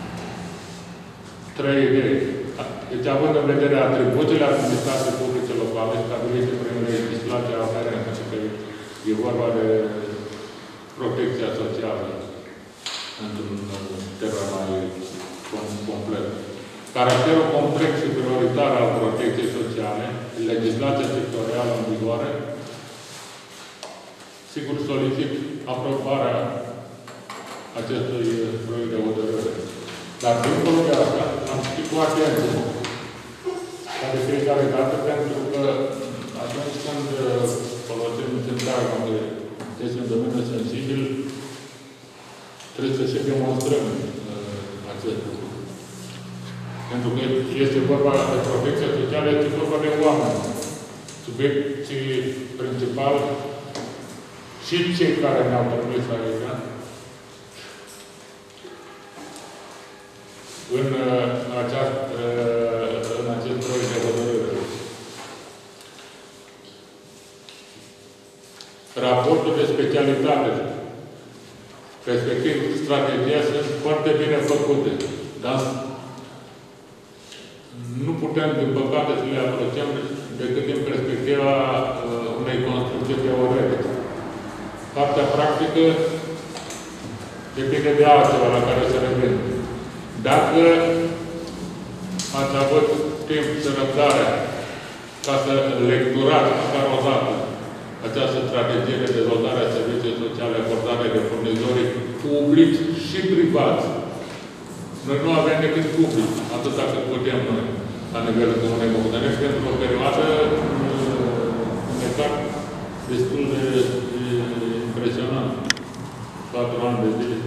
trei idei. Deci, având în vedere atribuțiile administrației publice locale stabilite prin legislația aferentă, și că e vorba de protecția socială într-un termen mai complet. Caracterul complex și prioritar al protecției sociale, legislația sectorială în vigoare, sigur solicit aprobarea acestui proiect de hotărâre. Dar dincolo de asta, am citit cu atenție, ca de fiecare dată, pentru că atunci când folosim sintagma de este un domeniu sensibil, trebuie să și demonstrăm acest lucru. Pentru că este vorba de protecția socială, este vorba de oameni. Subiecții principali și cei care ne-au trimis aici, în, aceast, în acest proiect raportul de specialitate, respectiv strategia, sunt foarte bine făcute. Dar nu putem, din păcate, să le apreciăm decât din perspectiva uh, unei construcții teoretice. Partea practică depinde de altceva la care să revin. Dacă ați avut timp și răbdare ca să lecturați măcar o dată această strategie de dezvoltare a serviciilor sociale acordate de furnizorii publici și privați. Noi nu avem decât public, atâta cât putem noi, la nivelul Comunei Bogdanești, pentru o perioadă necat destul de, de impresionant. Patru ani de zile.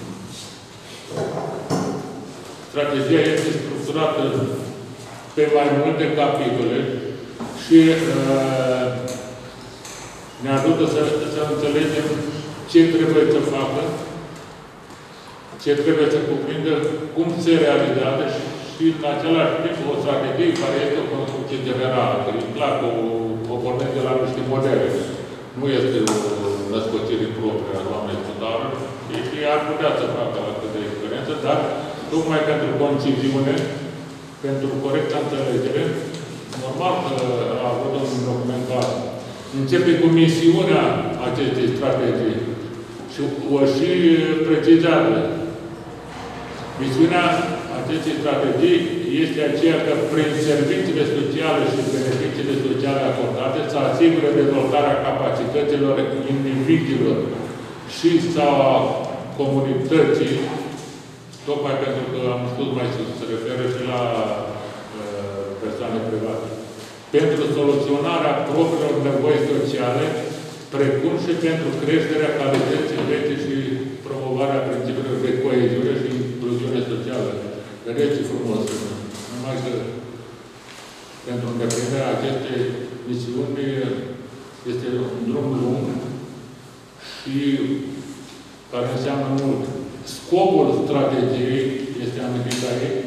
Strategia este structurată pe mai multe capitole și uh, ne ajută să, să înțelegem ce trebuie să facă, ce trebuie să cuprindă, cum se realizează și, și în același timp o strategie care este o construcție generală. Că e clar că o, o pornim de la niște modele. Nu este o născocire proprie a doamnei Tudar. Și ar putea să facă atât de experiență, dar tocmai pentru conciziune, pentru corectă înțelegere, normal că a avut un documentar. Începe cu misiunea acestei strategii și o și precizează. Misiunea acestei strategii este aceea că prin serviciile sociale și beneficiile sociale acordate să asigure dezvoltarea capacităților indivizilor și sau a comunității, tocmai pentru că am spus mai sus, se referă și la uh, persoane private, pentru soluționarea propriilor nevoi sociale, precum și pentru creșterea calității vieții și promovarea principiilor de coeziune și incluziune socială. Vedeți ce frumos! Numai că pentru îndeplinirea acestei misiuni este un drum lung și care înseamnă mult. Scopul strategiei este amintit aici.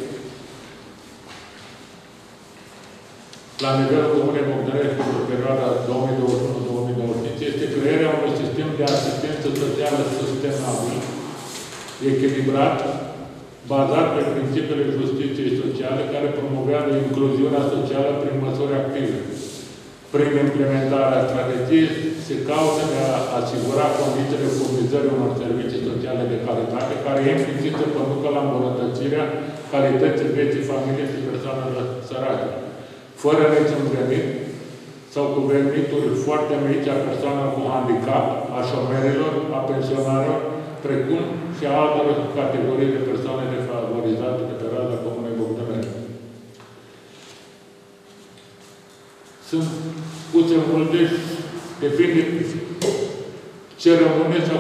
La nivelul Comunei Bogdanești pentru perioada două mii douăzeci și unu două mii douăzeci și cinci este crearea unui sistem de asistență socială sustenabil, echilibrat, bazat pe principiile justiției sociale, care promovează incluziunea socială prin măsuri active. Prin implementarea strategiei se caută de a asigura condițiile furnizării unor servicii sociale de calitate, care implicit să conducă la îmbunătățirea calității vieții familiei și persoanelor sărace, fără niciun venit sau cu venituri foarte mici a persoanelor cu handicap, a șomerilor, a pensionarilor, precum și a altor categorii de persoane defavorizate pe perioada Comunei Bogdanești. Sunt puțin multe și depinde ce rămâne sau,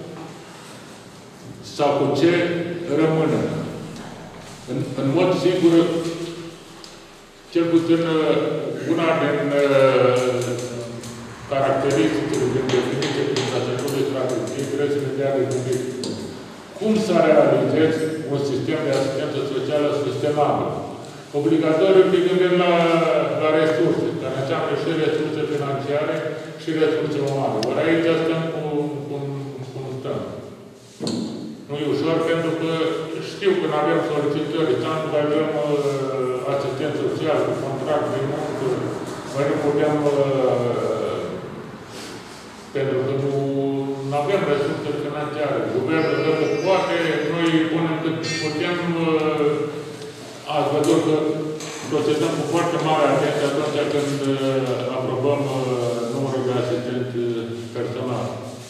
sau cu ce rămâne. În, în mod sigur, cel puțin una din uh, caracteristicile din definiție prin tratatul de strategie trebuie să ne dea de gândit cum să realizezi un sistem de asistență socială sustenabil. Obligatoriu te gândim la, la resurse, care înseamnă și resurse financiare și resurse umane. Ori aici stăm cum, cum, cum stăm. Nu e ușor, pentru că știu când avem solicitări, când avem uh, asistent social cu contract de muncă, noi nu putem, uh, pentru că nu avem resurse financiare. Guvernul dă că poate, noi punem cât putem. Uh, ați văzut că procesăm cu foarte mare atenție atunci când uh, aprobăm uh, numărul de asistenți personal.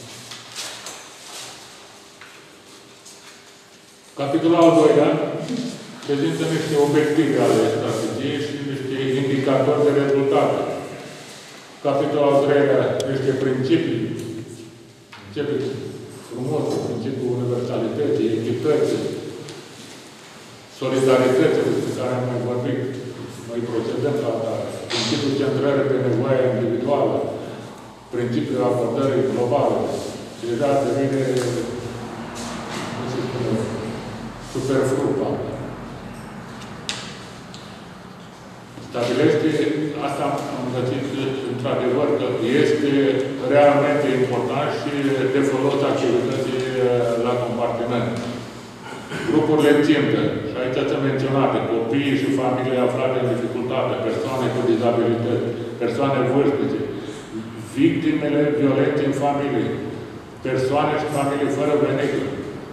Capitolul al doilea prezintă niște obiective ale strategiei și niște indicatori de rezultate. Capitolul al treilea, niște principii. Începe frumos cu principiul universalității, echității, solidarității despre care am mai vorbit. Noi procedăm la principiul centrării pe nevoie individuală, principiul abordării globale. Și deja devine, nu se spune, superflu. stabilește, asta am găsit într-adevăr că este realmente important și de folos activității la compartiment. Grupurile țintă, și aici sunt menționate, copiii și familiile aflate în dificultate, persoane cu dizabilități, persoane vârstnice, victimele violenței în familie, persoane și familii fără venituri.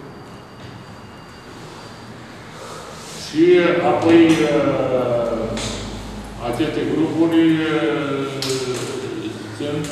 Și apoi aceste grupuri sunt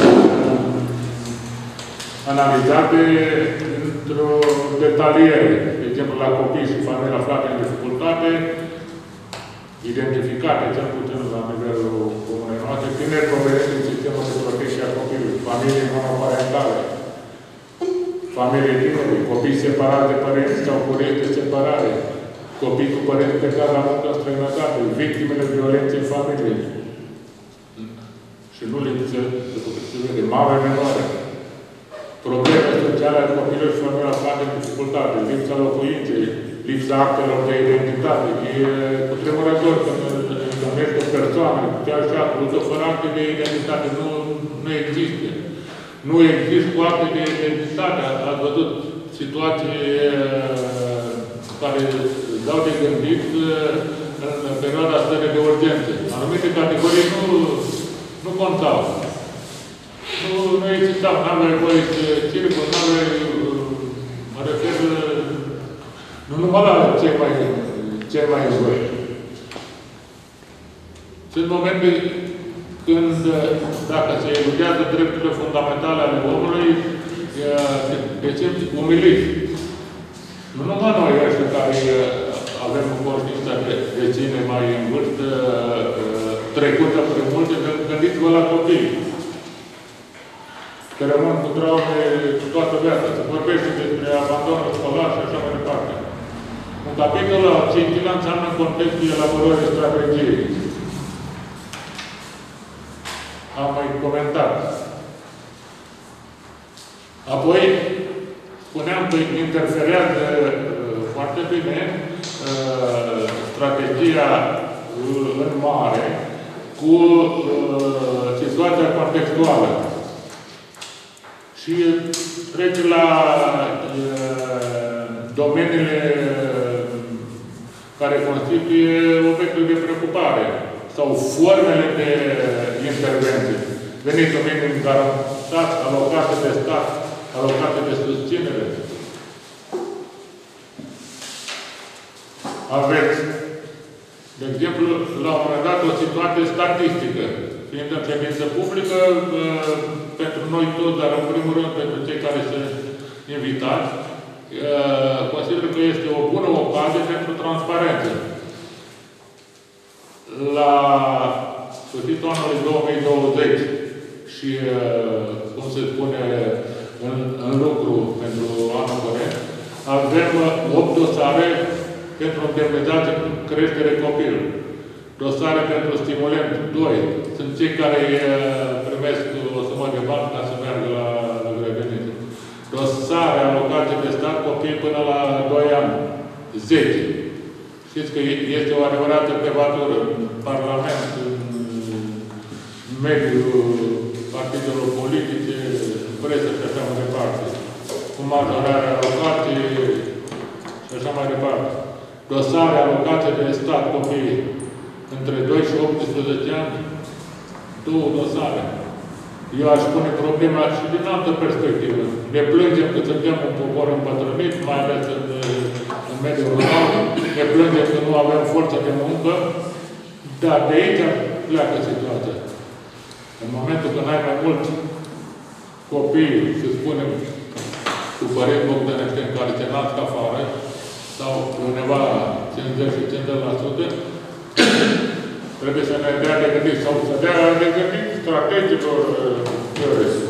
analizate într-o detaliere. De exemplu, la copii și familii aflate în dificultate, identificate, cel puțin la nivelul comunei noastre, tineri proveniți din sistemul de protecție a copilului, familii monoparentale, familii tineri, copii separați de părinți sau părinți de separare, copii cu părinți plecați la muncă în străinătate, victimele violenței în familie. Și nu lipsă, după cât se vede, mare menoare. Probleme sociale ale copilului și familiei aflate în dificultate, lipsa locuinței, lipsa actelor de identitate. E cutremurător când gândești o persoană, chiar și actul, fără acte de identitate. Nu, nu există. Nu există cu acte de identitate. Ați văzut situații care dau de gândit în perioada stării de urgență. Anumite categorii nu, nu contau. Nu, nu existau, nu aveai voie să circul, nu aveai, mă refer, nu numai la cei mai, cei mai voi. Sunt momente când, dacă se eludează drepturile fundamentale ale omului, te simți umilit. Nu numai noi ăștia care avem conștiința de, de cine mai în vârstă trecută prin multe, gândiți-vă la copii. Că rămân cu traume toată viața. Se vorbește despre abandonul școlar și așa mai departe. Un capitol al cincilea înseamnă contextul elaborării strategiei. Am mai comentat. Apoi, spuneam că interferează uh, foarte bine uh, strategia uh, în mare cu uh, situația contextuală. Și trece la uh, domeniile care constituie obiectul de preocupare sau formele de intervenție. Venitul minim garantat, alocate de stat, alocate de susținere. Aveți, de exemplu, la un moment dat, o situație statistică. Fiind în ședință publică, pentru noi toți, dar în primul rând pentru cei care sunt invitați, consider că este o bună ocazie pentru transparență. La sfârșitul anului două mii douăzeci și, cum se spune, în, în lucru pentru anul curent, avem opt dosare pentru indemnizație creștere copilului. Dosare pentru stimulent doi. Sunt cei care primesc o sumă de bani ca să meargă la, la grădiniță. Dosare alocate de stat copii până la doi ani. zece. Știți că este o adevărată prevatură în Parlament, în mediul partidelor politice, în presă și așa mai departe. Cu majorarea alocației și așa mai departe. Dosare alocate de stat copiii între doi și optsprezece ani, două dosare. Eu aș pune problema și din altă perspectivă. Ne plângem că suntem un popor împătrânit, mai ales în, în mediul rural, ne plângem că nu avem forță de muncă, dar de aici pleacă situația. În momentul când ai mai mulți copii, să spunem, cu părinți bogdănești care se nasc afară, sau undeva cincizeci și cincizeci la sută, trebuie să ne dea de gândit sau să dea de gândit strategilor teoretice.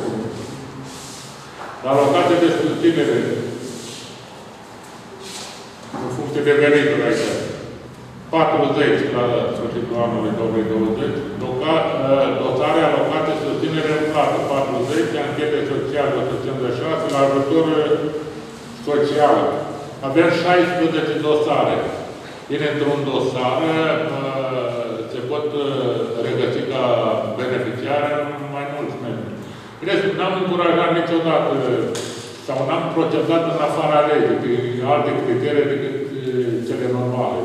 Alocate de susținere în funcție de venituri aici. patruzeci la sfârșitul anului două mii douăzeci, dotare alocate susținere în plată patruzeci, anchete sociale o sută cincizeci și șase, la ajutor social. Avem șaisprezece dosare. Bine, într-un dosar se pot regăsi ca beneficiare mai mulți membri. Vedeți, n-am încurajat niciodată sau n-am procedat în afara legii, pe alte criterii decât cele normale.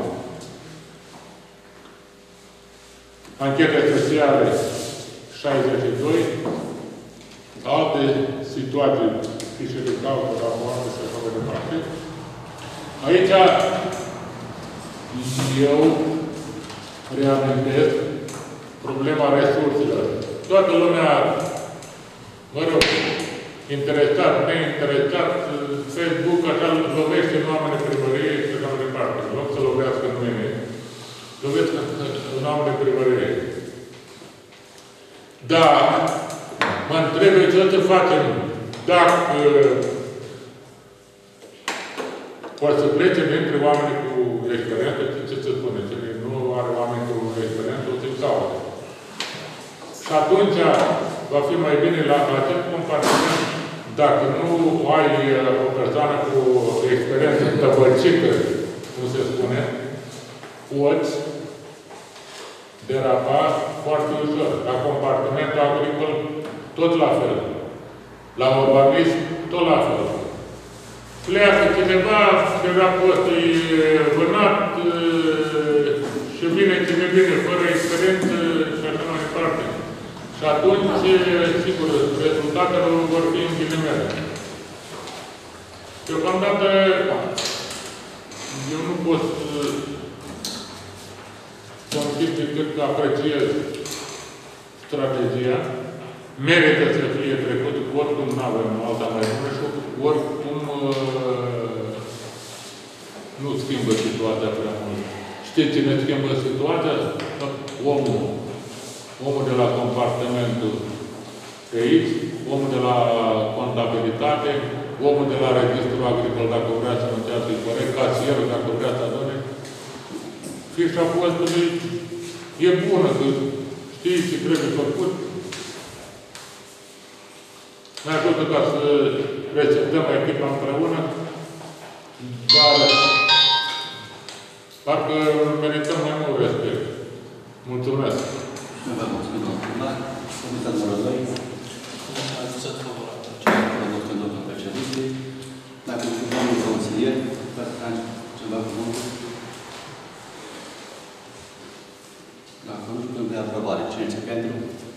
Anchete sociale șaizeci și doi, alte situații, fișe de cauză, rapoarte și așa mai departe. Aici eu reamintesc problema resurselor. Toată lumea, mă rog, interesat, neinteresat, Facebook așa lovește în oameni primărie și așa mai departe. În loc să lovească în mine, lovesc în oameni primărie. Dar mă întreb ce să facem dacă poate să plece dintre oameni cu experiență, ce se spune, cine nu are oameni cu experiență, o să-i caute. Și atunci va fi mai bine la acest compartiment, dacă nu ai o persoană cu experiență tăbăcită, cum se spune, poți derapa foarte ușor. La compartimentul agricol, tot la fel. La urbanism, tot la fel. Pleacă cineva, era fost vânat și vine cine vine, fără experiență și așa mai departe. Și atunci, sigur, rezultatele vor fi în ghilimele. Deocamdată, eu nu pot conchid decât că apreciez strategia, merită să fie trecut, oricum nu avem alta mai bună și oricum nu schimbă situația prea mult. Știți cine schimbă situația? Omul. Omul de la compartimentul pe aici, omul de la contabilitate, omul de la registrul agricol, dacă vrea să înțească corect, casierul, dacă vrea să adune. Fișa postului e bună, că știi ce trebuie făcut. Ne ajută ca să receptăm echipa împreună, dar parcă merităm mai mult respect. Mulțumesc! Vă mulțumim, domnul primar. Comisia numărul doi. Comisia a adusat favorabil. Mulțumim, domnul președinte. Dacă nu domnul consilier, vreau să faci ceva cu muncă. Dacă nu, suntem de aprobare. Cine este pentru?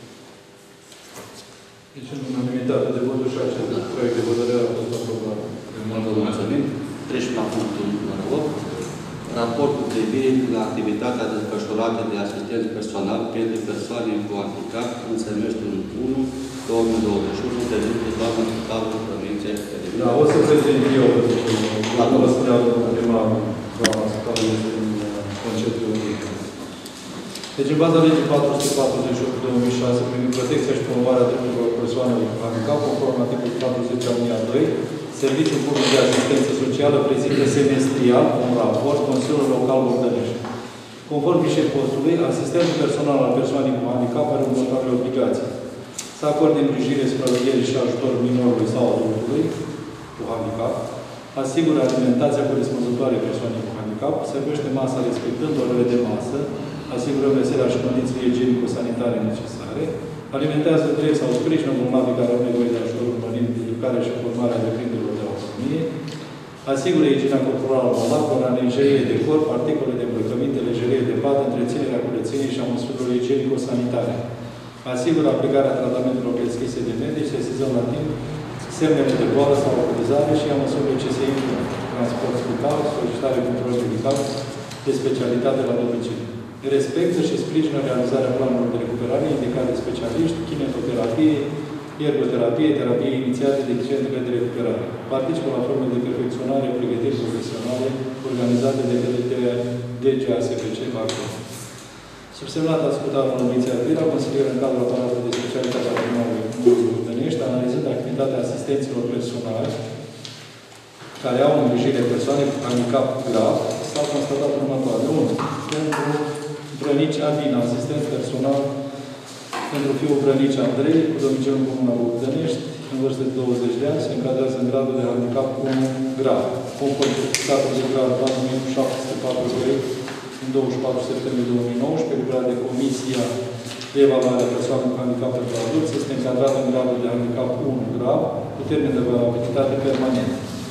Deci, în unanimitate de voturi și acest proiect de hotărâre a fost aprobat. Vă mulțumim. Trecem la punctul numărul opt. Raportul privind la activitatea desfășurată de asistenți personal pentru persoane cu handicap în semestrul unu două mii douăzeci și unu, terminat de doamna Spitalul Provinției Academiei. Da, o să prezint eu, dacă vă spunea domnul primar, doamna Spitalul este în conceptul unic. Deci, în baza legii patru sute patruzeci și opt două mii șase, privind protecția și promovarea drepturilor persoanelor cu handicap, conform articolul patruzeci alineat doi, Serviciul Public de Asistență Socială prezintă semestrial un raport Consiliul Local Bogdănești. Conform fișei postului, asistentul personal al persoanei cu handicap are următoarele obligații: să acorde îngrijire, supraveghere și ajutor minorului sau adultului cu handicap, asigură alimentația corespunzătoare persoanei cu handicap, servește masa respectând orele de masă, asigură meseria și condițiile igienico-sanitare necesare, alimentează drept sau sprijină bolnavii care au nevoie de ajutor urmărind educarea și formarea deprinderilor de autonomie, asigură igiena corporală bolnavilor, aranjările de corp, articole de îmbrăcăminte, lejerie de pat, întreținerea curățeniei și a măsurilor igienico-sanitare, asigură aplicarea tratamentelor prescrise de medici, sesizăm la timp semnele de boală sau alcoolizare și a măsurilor ce se impun, transport spital, solicitare control medical de specialitate la domiciliu. Respectă și sprijină realizarea planurilor de recuperare indicate de specialiști, kinetoterapie, ergoterapie, terapie inițiate de centrele de recuperare. Participă la forme de perfecționare, pregătiri profesionale organizate de către D G A S P C Bacău. Subsemnat a discutat în Luminița Ardira, consilier în cadrul aparatului de specialitate a Primarului Bogdănești, analizând activitatea asistenților personali care au îngrijire persoane cu handicap grav, s-au constatat următoarele. unu. Pentru Brănici Adina, asistent personal pentru fiul Brănici Andrei, cu domiciliul în Comuna Bogdănești, în vârstă de douăzeci de ani, se încadrează în gradul de handicap unu grav. Conform certificatul de grad patru mii șapte sute patruzeci și doi din douăzeci și patru septembrie două mii nouăsprezece, eliberat de Comisia de Evaluare a Persoanelor cu Handicap pentru Adulți, este încadrat în gradul de handicap unu grav, cu termen de valabilitate permanent.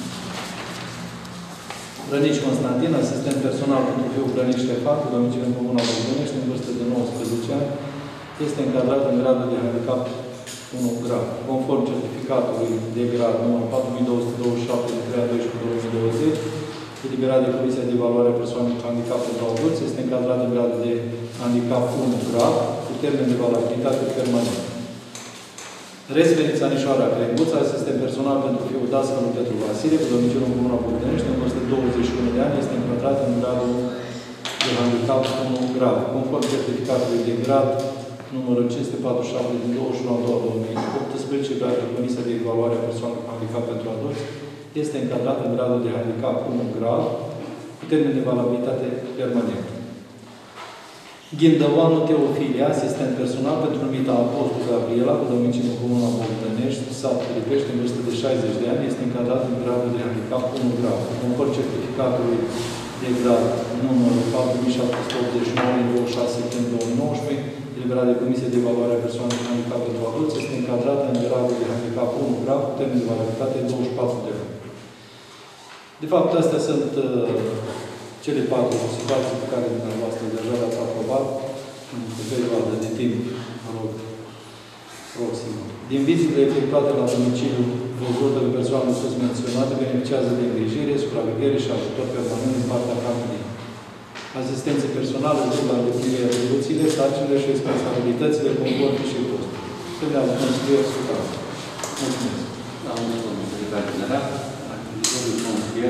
Brănici Constantin, asistent personal pentru fiul Brănici Ștefan, cu domiciliu în Comuna Bărbănești, în vârstă de nouăsprezece ani, este încadrat în gradul de handicap unu grav. Conform certificatului de grad numărul patru mii două sute douăzeci și șapte de trei a doisprezece două mii douăzeci, eliberat de Comisia de Evaluare a Persoanelor cu Handicap pentru Adulți, este încadrat în gradul de handicap unu grav, cu termen de valabilitate permanent. Rezverița Anișoara Crenguța, asistent personal pentru fiul dascălul Petru Vasile, cu domiciliu în Comuna Bogdănești, în vârstă de douăzeci și unu de ani, este încadrat în gradul de handicap unu grav. Conform certificatului de grad numărul cinci sute patruzeci și șapte din douăzeci și unu a doua două mii optsprezece, de Comisia de Evaluare a Persoanelor cu Handicap pentru Adulți, este încadrat în gradul de handicap unu grav, cu termen de valabilitate permanent. Ghindăoanu Teofilia, asistent personal pentru numita Apostol Gabriela, cu domiciliu în Comuna Bogdănești, satul Lipești, în vârstă de șaizeci de ani, este încadrat în gradul de handicap unu grav. Conform certificatului de grad numărul patru mii șapte sute optzeci și nouă din douăzeci și șase septembrie două mii nouăsprezece, eliberat de Comisia de Evaluare a Persoanelor cu Handicap pentru Adulți, este încadrat în gradul de handicap unu grav, cu termen de valabilitate douăzeci și patru de ani. De fapt, astea sunt uh, cele patru situații pe care dumneavoastră deja le-ați aprobat în perioadă de timp, mă rog, proximă. Din vizitele efectuate la domiciliu, rezultă că persoanele sus menționate beneficiază de îngrijire, supraveghere și ajutor permanent din partea familiei. Asistențe personale duc la îndeplinirea atribuțiile, sarcinile și responsabilitățile conform și post. Să le am consilier sucat. Mulțumesc. Da, mulțumesc, secretar general. Activitatea consilier.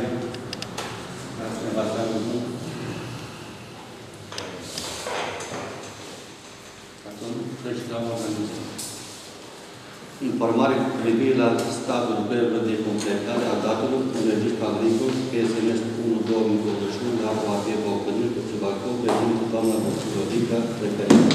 Informare cu privire la statul lucrărilor de completare a datelor în registrul agricol P S M S unu două mii douăzeci și unu la O A P Băucănici cu Cibacău, prezintă doamna Băucănică, referentă.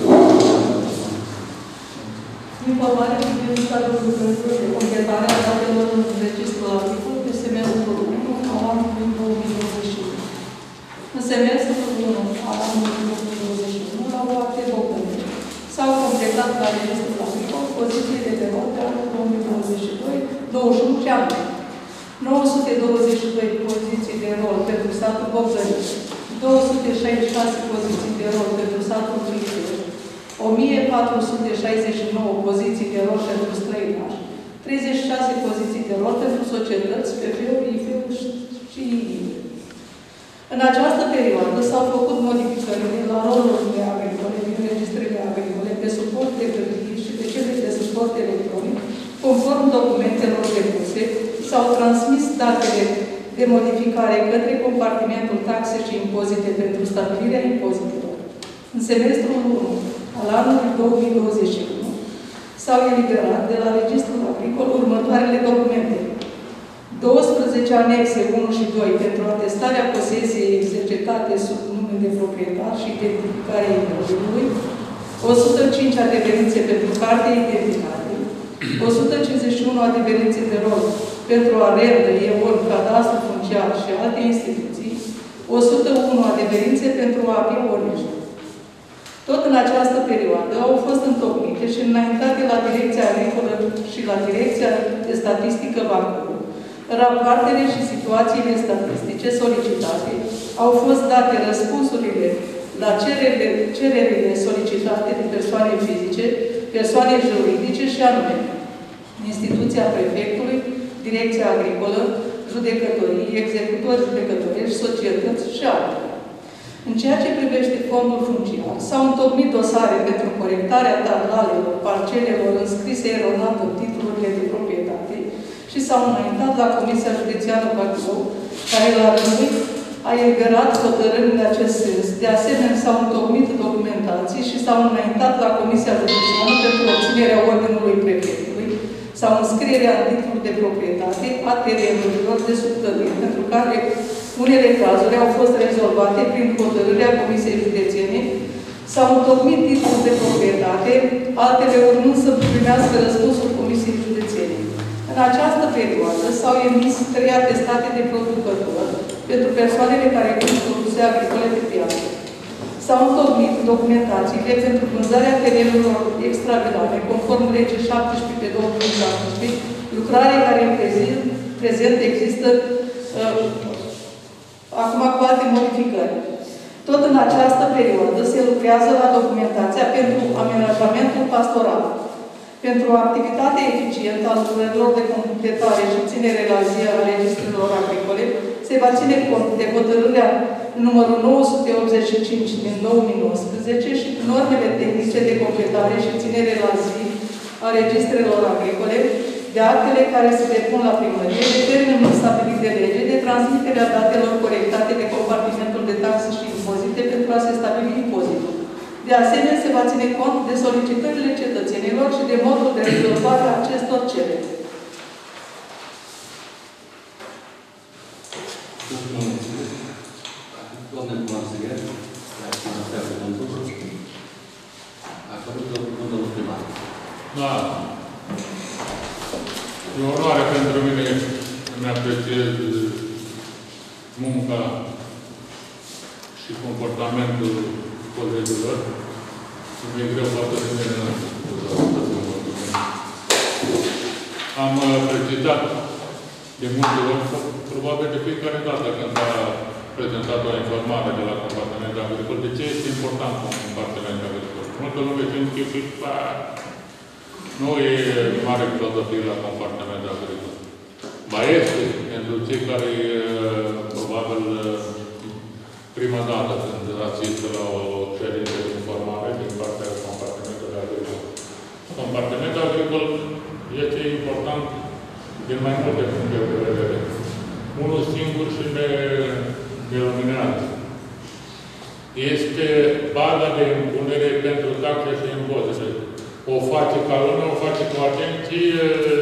Informare cu privire la statul lucrărilor de completare a datelor în registrul agricol P S M S unu a anului două mii douăzeci și unu. În semestrul unu al anului două mii douăzeci și unu, la O A P Băucănici, s-au completat la registrul agricol pozițiile de rol de anul două mii douăzeci și doi, douăzeci și unu și anul. nouă sute douăzeci și doi poziții de rol pentru satul Bogdănești, două sute șaizeci și șase poziții de rol pentru satul Cristești, o mie patru sute șaizeci și nouă poziții de rol pentru străinași, treizeci și șase poziții de rol pentru societăți, P F-uri, I F-uri și I I. În această perioadă s-au făcut modificările la rolurile agricole din registrele agricole pe suport de hârtie și pe cele de suport electronic, conform documentelor depuse, s-au transmis datele de modificare către compartimentul taxe și impozite pentru stabilirea impozitelor. În semestrul unu al anului două mii douăzeci și unu s-au eliberat de la registrul agricol următoarele documente: douăsprezece anexe unu și doi pentru atestarea posesiei exercitate sub nume de proprietar și identificarea imobilului, o sută cinci adeverințe pentru carte identitate, o sută cincizeci și unu adeverințe de rol pentru arendă, E O N, cadastru funciar și alte instituții, o sută unu adeverințe pentru A P Onești. Tot în această perioadă au fost întocmite și înaintate la Direcția Agricolă și la Direcția de Statistică Bacău rapoartele și situațiile statistice solicitate, au fost date răspunsurile la cererile, cererile solicitate de persoane fizice, persoane juridice și anume instituția prefectului, Direcția Agricolă, judecătorii, executori judecătorești, societăți și altele. În ceea ce privește fondul funciar, s-au întocmit dosare pentru corectarea tablalelor, parcelelor înscrise eronat în titlurile de proprietate și s-au înaintat la Comisia Județeană Bacău, care la rândul a eliberat hotărâri în acest sens. De asemenea, s-au întocmit documentații și s-au înaintat la Comisia Județeană pentru obținerea ordinului prefectului sau înscrierea în titlul de proprietate a terenurilor de subtărie, pentru care unele cazuri au fost rezolvate prin hotărârea Comisiei Județene, s-au întocmit titlul de proprietate, altele urmând să primească răspunsul Comisiei Județene. În această perioadă s-au emis trei atestate de producător pentru persoanele care cumpără produse agricole pe piață. S-au întocmit documentațiile pentru vânzarea terenurilor extravilane, conform legii șaptesprezece pe două mii șaptesprezece, lucrare care în prezent, prezent există uh, acum cu alte modificări. Tot în această perioadă se lucrează la documentația pentru amenajamentul pastoral. Pentru o activitate eficientă a lucrărilor de completare și ținere la zi a registrelor agricole, se va ține cont de hotărârea numărul nouă sute optzeci și cinci din două mii nouăsprezece și normele tehnice de completare și ținere la zi a registrelor agricole, de actele care se depun la primărie, de termenul stabilit de lege, de transmiterea datelor corectate de compartimentul de taxe și impozite pentru a se stabili impozitul. De asemenea, se va ține cont de solicitările cetățenilor și de modul de rezolvare a acestor cereri. Doamne consilier, a făcut domnul primar. Da. E o onoare pentru mine să-mi apreciez munca și comportamentul colegilor. Și mi-e greu foarte de mine în Am precizat de multe ori, probabil de fiecare dată când a prezentat o informare de la compartimentul agricol, de ce este important compartimentul agricol. Multă lume se închipă, nu e mare filozofie la compartimentul agricol. Mai este pentru cei care probabil prima dată când asistă la o ședință de informare din partea compartimentului agricol. Compartimentul agricol este important din mai multe puncte de vedere. Unul singur și ne iluminează. Este baza de impunere pentru taxe și impozite. O face ca lumea, o face cu atenție,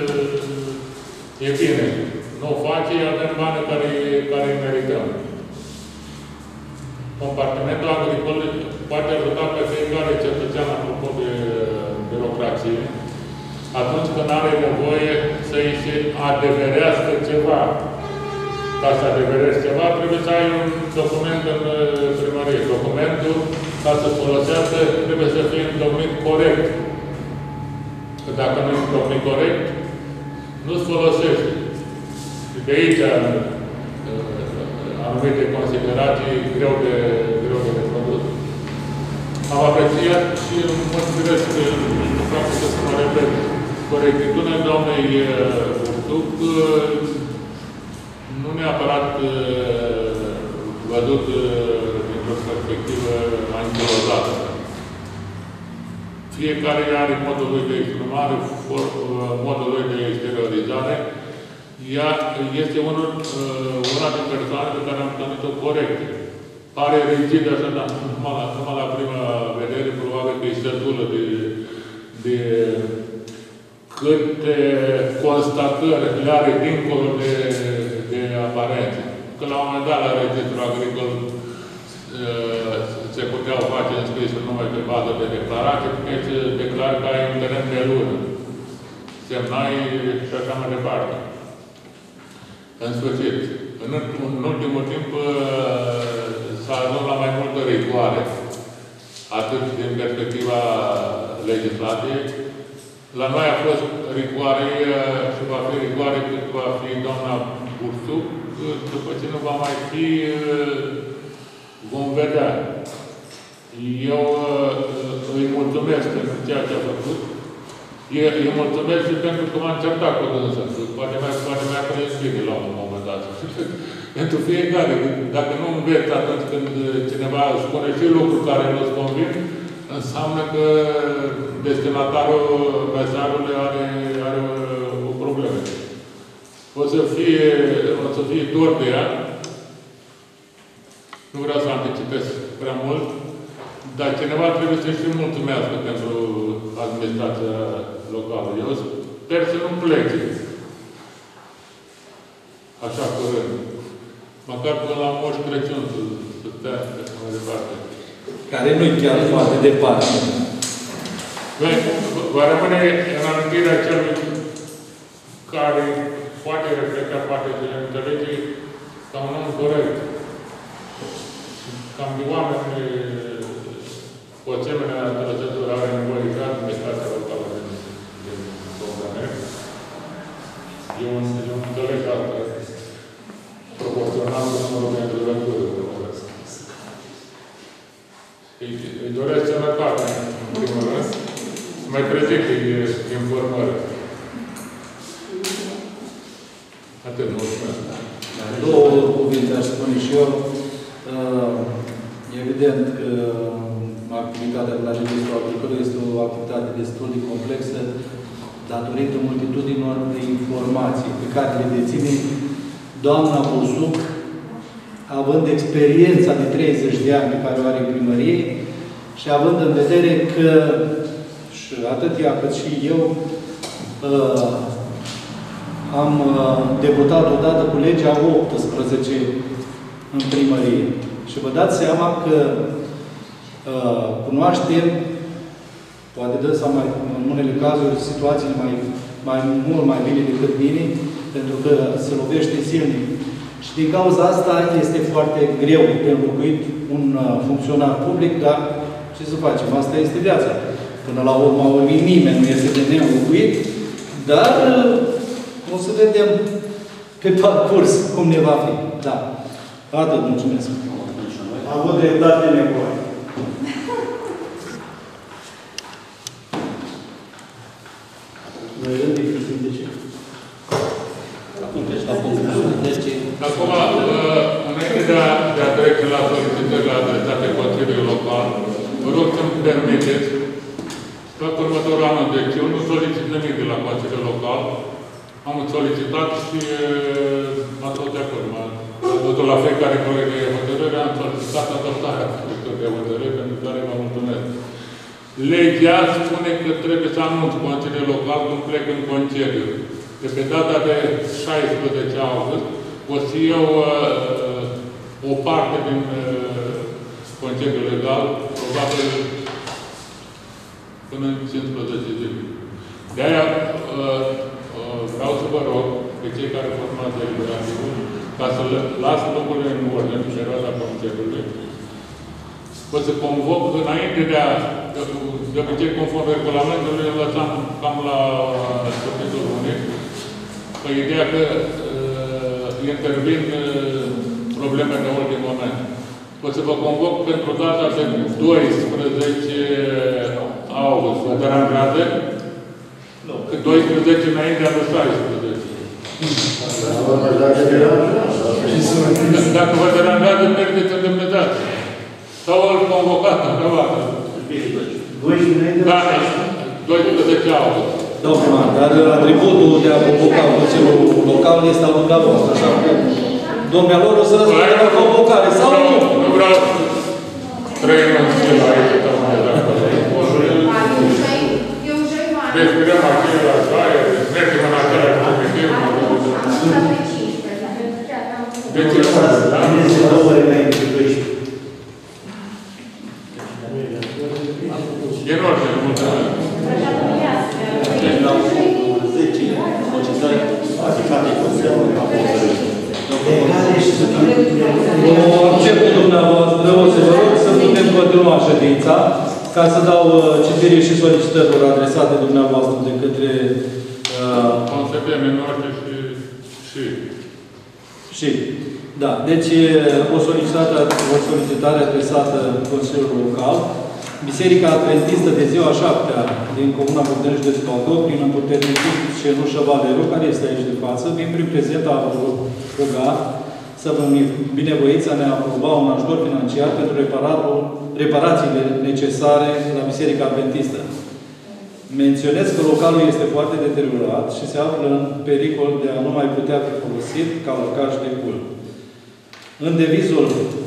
e bine. Nu o face, avem bani care, care îi merităm. Compartimentul agricol poate ajuta pe fiecare cetățean apropo de birocrație, atunci când are nevoie să-i se adeverească ceva. Ca să adeverești ceva, trebuie să ai un document în primărie. Documentul, ca să folosească, trebuie să fie întocmit corect. Că dacă nu e întocmit corect, nu-ți folosește. Și de aici anumite considerații greu de, greu de reprodus. Am apreciat și mă firesc că nu vreau să mă repet. Corectitudinea doamnei Ursuc nu neapărat văzut dintr-o perspectivă mai înțelăzată. Fiecare are modul lui de exprimare, modul lui de exteriorizare. Ea este unul, una din persoane pe care am întâlnit-o corect. Pare rigid așa, dar numai la, numai la prima vedere, probabil că e sătulă de, de câte constatări le are dincolo de, de aparențe. Că la un moment dat, la registrul agricol, se puteau face înscrisul numai pe bază de declarație, că se declară că ai un teren de lună. Semnai și așa mai departe. În sfârșit, în, în ultimul timp s-a ajuns la mai multă rigoare, atât din perspectiva legislației. La noi a fost rigoare și va fi rigoare cât va fi doamna Ursuc, după ce nu va mai fi, vom vedea. Eu îi mulțumesc pentru ceea ce a făcut. Îi mulțumesc și pentru că m-a încercat cu dânsă. Poate mi-a prins bine la un moment dat. Pentru fiecare. Dacă nu înveți atunci când cineva spune și lucruri care nu-ți convin, înseamnă că destinatarul mesajului are, are o problemă. O să fie, o să fie dor de ea. Nu vreau să anticipez prea mult, dar cineva trebuie să-și și mulțumească pentru administrația locală. Eu sper să nu plece așa curând. Măcar până la Moș Crăciun să, să stea mai departe. Care nu-i chiar foarte departe. Va rămâne în amintirea celui care poate reflecta, poate să înțelege ca un om corect. Și cam de oameni cu asemenea trăsătură are nevoie de administrația locală din Bogdanel. Eu înțeleg asta proporțional cu numărul de întrevături. Îi doresc sănătate, în primul rând, să mai prezinte informări. Atât, mulțumesc. Două cuvinte aș spune și eu. Evident că activitatea de la Registrul Agricolului este o activitate destul de complexă datorită multitudinilor de informații pe care le deține doamna Bursuc, având experiența de treizeci de ani pe care o are în primărie și având în vedere că și atât ea cât și eu uh, am uh, debutat odată cu legea optsprezece în primărie. Și vă dați seama că uh, cunoaștem, poate dă sau mai, în unele cazuri, situații mai, mai mult mai bine decât mine, pentru că se lovește zilnic. Și din cauza asta este foarte greu de înlocuit un uh, funcționar public, dar ce să facem? Asta este viața. Până la urmă, nimeni nu este de neînlocuit, dar uh, o să vedem pe parcurs cum ne va fi. Da. Atât, mulțumesc. Am avut dreptate nevoie. Noi rândii sunt de ce? Acum treci la punctul zece. Acum, înainte de a, de a trece la solicitările adresate Consiliului Local, vă rog să-mi permiteți că următorul an, deci eu nu solicit nimic de la Consiliul Local, am solicitat și m-a tot de acord. Totul la fiecare proiect de hotărâre am solicitat adoptarea proiectului de hotărâre, pentru care mă mulțumesc. Legea spune că trebuie să anunț Consiliul Local când plec în concediu. De pe data de șaisprezece august, o să iau uh, o parte din uh, concediul legal, probabil până în cincisprezece zile. De-aia uh, uh, vreau să vă rog pe cei care formează deliberativul ca să las locurile în ordine în perioada concediului. O să convoc înainte de a, de, de obicei conform regulamentului, îl lăsam cam la sfârșitul lunii, că ideea că uh, intervin uh, probleme de ultim moment. O să vă convoc pentru data de doisprezece august. Vă deranjează? Că doisprezece înainte de șaisprezece. Dacă vă deranjează, mergeți în demnitate. Sau îl convocat, întrebată. Da, doisprezece august. Domnul, dar atributul de a convoca Consiliul Local este al dumneavoastră, așa că domnilor o să răspundă la convocare, sau nu? Nu vreau trei măsuri la aici, domnule, dacă respirăm același aer, mergem în același comitet. Deci, da? Este două ori înainte de doisprezece. E în ordine, mulțumesc. La zece solicitări aplicate Consiliului la hotărâre. O accept dumneavoastră, o să vă rog să putem continua ședința, ca să dau citire și solicitărilor adresate dumneavoastră de către... Consiliul minore și... și... Și... Da, deci o solicitare, o solicitare adresată Consiliului Local. Biserica Adventistă de ziua șaptea din Comuna Bogdănești de Spalcău, prin împuternicit Cenușă Valeru, care este aici de față, vin prin prezent a ruga să vă binevoiți să ne aproba un ajutor financiar pentru reparațiile necesare la Biserica Adventistă. Menționez că localul este foarte deteriorat și se află în pericol de a nu mai putea fi folosit ca locaș de cult. În devizul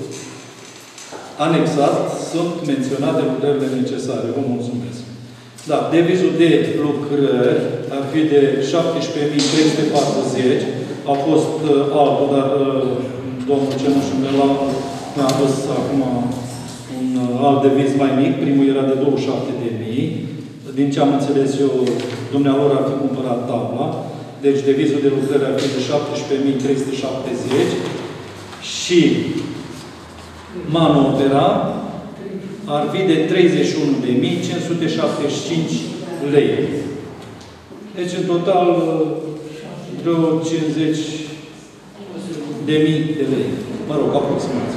anexat sunt menționate lucrările necesare. Vă mulțumesc. Da, devizul de lucrări ar fi de șaptesprezece mii trei sute patruzeci. A fost uh, altul, dar uh, domnul Cenușu mi-a adus acum un uh, alt deviz mai mic. Primul era de douăzeci și șapte de mii. Din ce am înțeles eu, dumnealor ar fi cumpărat tabla. Deci devizul de lucrări ar fi de șaptesprezece mii trei sute șaptezeci. Și Manopera ar fi de treizeci și unu de mii cinci sute șaptezeci și cinci lei. Deci, în total, vreo cincizeci de mii de lei. Mă rog, aproximativ.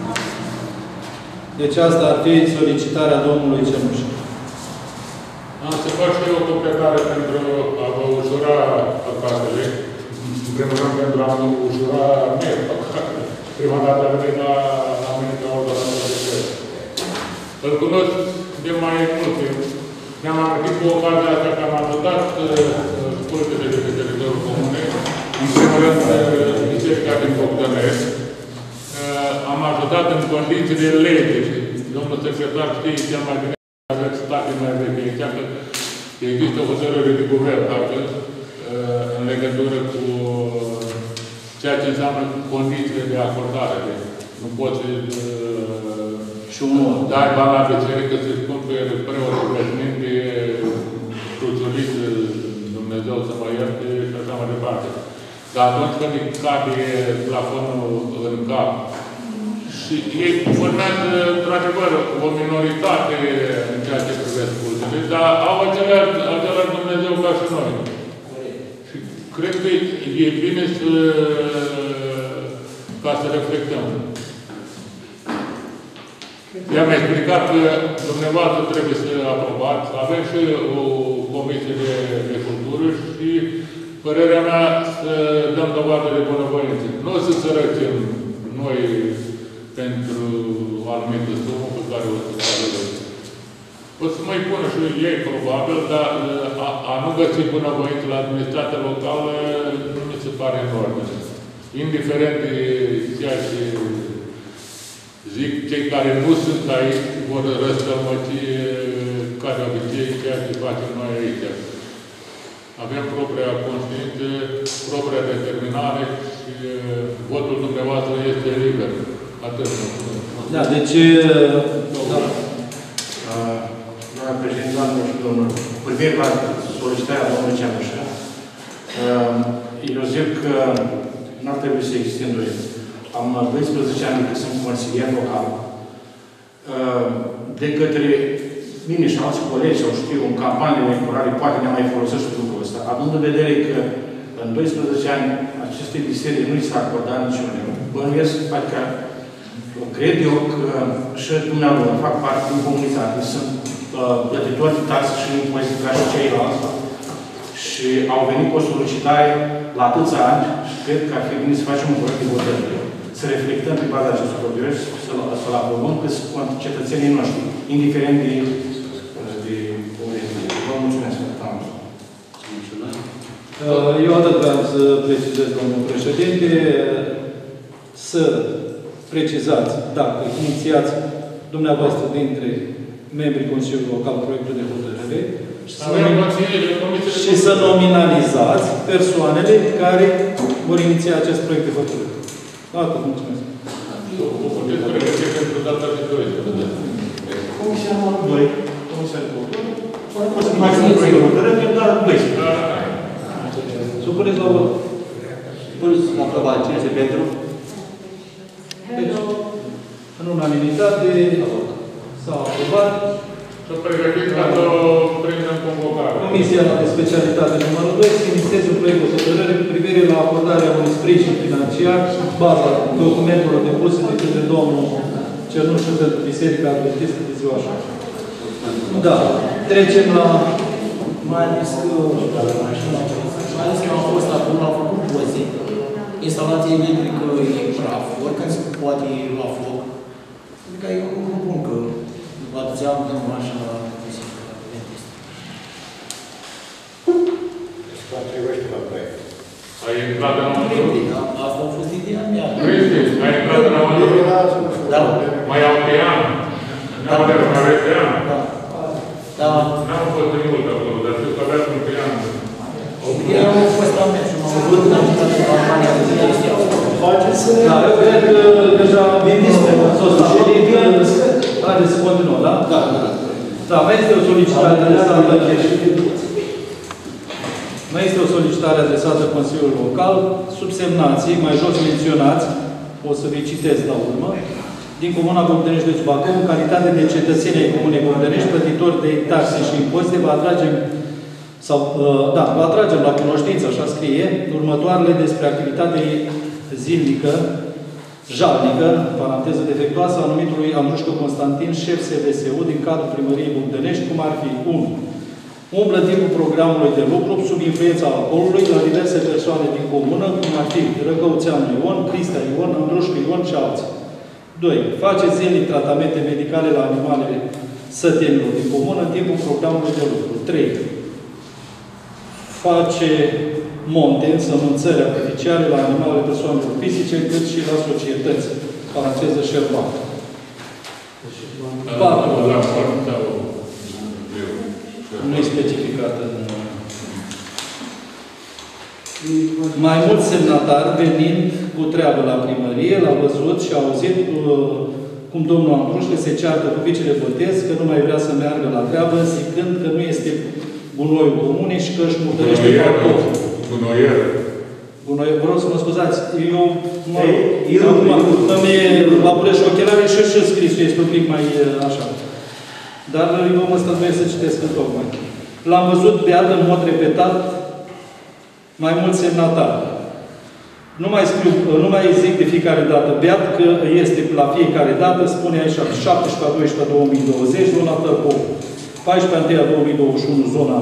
Deci asta ar fi solicitarea domnului Cenușă. Am să fac și eu o completare pentru a vă ușura păcatele. În primul rând, pentru a vă ușura mie păcatele. Prima dată am venit la America Ordonată de Cări. Îl cunosc de mai mult timp. Ne-am amintit cu ocazia asta că am ajutat scurtele de pe teritoriul comune. În primul rând, Biserica din Bogdănesc. Am ajutat în condițiile legii. Domnul secretar știe cel mai bine că aveți state mai vechi aici, că există o hotărâre de guvern, dacă, în legătură cu ceea ce înseamnă condițiile de acordare. Nu poți și unul dai bani la biserică să-și cumpere preotul veșminte, cruțulit, Dumnezeu să mă ierte și așa mai departe. Dar atunci când îi cade plafonul în cap și ei formează, într-adevăr, o minoritate în ceea ce privesc cultele, dar au același, același Dumnezeu ca și noi. Și cred că e bine să, ca să reflectăm. I-am explicat că dumneavoastră trebuie să aprobați. Avem și o comisie de, de cultură și părerea mea să dăm dovadă de bunăvoință. Nu o să sărăcem noi pentru o anumită sumă pe care o să avem. O să mai pună și ei, probabil, dar a, a nu găsi bunăvoință la administrația locală nu mi se pare în ordine. Indiferent de ceea ce zic, cei care nu sunt aici vor răstălmăci ca de obicei ceea ce facem noi aici. Avem propria conștiință, propria determinare și votul dumneavoastră este liber. Atât. Da, deci... Da. Doamna președinte, doamnă și domnul, cu privire la solicitarea domnului Cenușă, eu zic că nu ar trebui să existe îndoieli. Am doisprezece ani că sunt consilier local. De către mine și alți colegi, sau știu, în campaniile electorale, poate ne mai folosește lucrul ăsta. Având în vedere că în doisprezece ani aceste biserici nu i s-a acordat niciunul. Bănuiesc, adică cred eu că și dumneavoastră fac parte din comunitate, sunt uh, plătitori de taxe și impozite ca și ceilalți. Și au venit cu o solicitare la atâția ani și cred că ar fi bine să facem un proiect de hotărâre. Să reflectăm pe baza acestor hotărâri și să-l aprobăm că sunt cetățenii noștri, indiferent de, de orientare. Vă mulțumesc. Eu atât vreau să precizez, domnul președinte, să precizați dacă inițiați dumneavoastră dintre membrii Consiliului Local proiectul de hotărâre și să nominalizați persoanele care vor iniția acest proiect de hotărâre. Atât, mulțumesc. O puteți pregăti pentru data de doi. Comisia numărul doi. Comisia de cultură. O să facem un proiect de hotărâre pentru data de doisprezece. Supuneți la vot. Puneți la aprobare. Cine este pentru? Deci, în unanimitate, s-a aprobat. Să pregătiți ca să o prindem convocare. Comisia de specialitate numărul doi să inițieze un proiect de hotărâre cu privire la acordarea unui sprijin financiar baza documentelor depuse de către domnul Cenușă pentru Biserica Adventistă de Ziua șapte. Da. Trecem la... Mai ales că mai ales că am fost acolo, am făcut poze. Instalația electrică e praf, oricând se poate lua foc. Adică eu nu propun că după atâția ani dăm așa la Biserica Adventistă. Deci că trebuie la proiect. Ai intrat înăuntru? Asta a fost ideea mea. Cristi, ai intrat înăuntru? Da. Mai au pe an? N-au de mai pe an? Da. N-am fost de mult acolo, dar știu că aveați un pe an. Eu am fost la mea și m-am văzut în activitatea campania de direcția. Faceți să... Da, eu cred că deja vin despre solicitări. Haideți să continuăm, da? Da, da, da. Da, mai este o solicitare adresată mai este o solicitare adresată Consiliului Local, subsemnații, mai jos menționați, o să vi citesc la urmă, din Comuna Bogdănești de Bacău, în calitate de cetățeni ai Comunei Bogdănești, plătitori de taxe și impozite, vă atragem, sau, da, vă atragem la cunoștință, așa scrie, următoarele despre activitate zilnică, jalnică, paranteză defectuoasă, a numitului Andrușcă Constantin, șef S V S U din cadrul Primăriei Bogdănești, cum ar fi unu. Umblă în timpul programului de lucru sub influența alcoolului la diverse persoane din comună, cum ar fi Răgăuțeanu Ion, Cristea Ion, Andrușcă Ion și alții. doi. Face zilnic tratamente medicale la animalele sătenilor din comună în timpul programului de lucru. trei. Face monte, însămânțări artificiale la animalele persoanelor fizice, cât și la societăți. Paranteză Șerban. patru. Nu e specificată. Mai mulți semnatari venind cu treabă la primărie, l-a văzut și a auzit uh, cum domnul Andrușcă se ceartă cu vicele botez, că nu mai vrea să meargă la treabă, zicând că nu este gunoiul comunei și că își murdărește parcoful. Gunoier. Gunoier. Vă rog să mă scuzați. Eu, mă rog, acum, îmi apură și ochelare și și scrisul este un pic mai așa. Dar eu mă stătuiesc să citesc în tocmai. L-am văzut beat în mod repetat mai mulți semnatari. Nu mai scriu, nu mai zic de fiecare dată beat, că este la fiecare dată, spune aici șaptesprezece a doisprezece a două mii douăzeci, zona Tărcov. paisprezece a unu a două mii douăzeci și unu, zona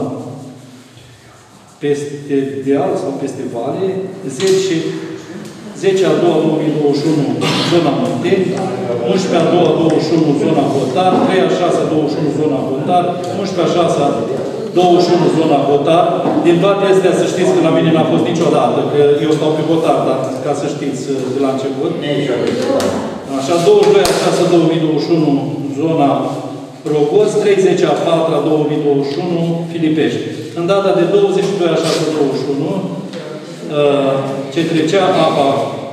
peste deal sau peste vale. zece a doua a două mii douăzeci și unu, zona Munteni. unsprezece a doua a douăzeci și unu, zona Hotar. trei a șasea a douăzeci și unu, zona Hotar. unsprezece a șasea a douăzeci și unu, zona Hotar. Din toate astea, să știți că la mine n-a fost niciodată, că eu stau pe Hotar, dar ca să știți de la început. Așa, douăzeci și doi a șasea a două mii douăzeci și unu, zona Rogoz, treizeci a patra a două mii douăzeci și unu, Filipești. În data de douăzeci și doi a șasea a douăzeci și unu, ce trecea apa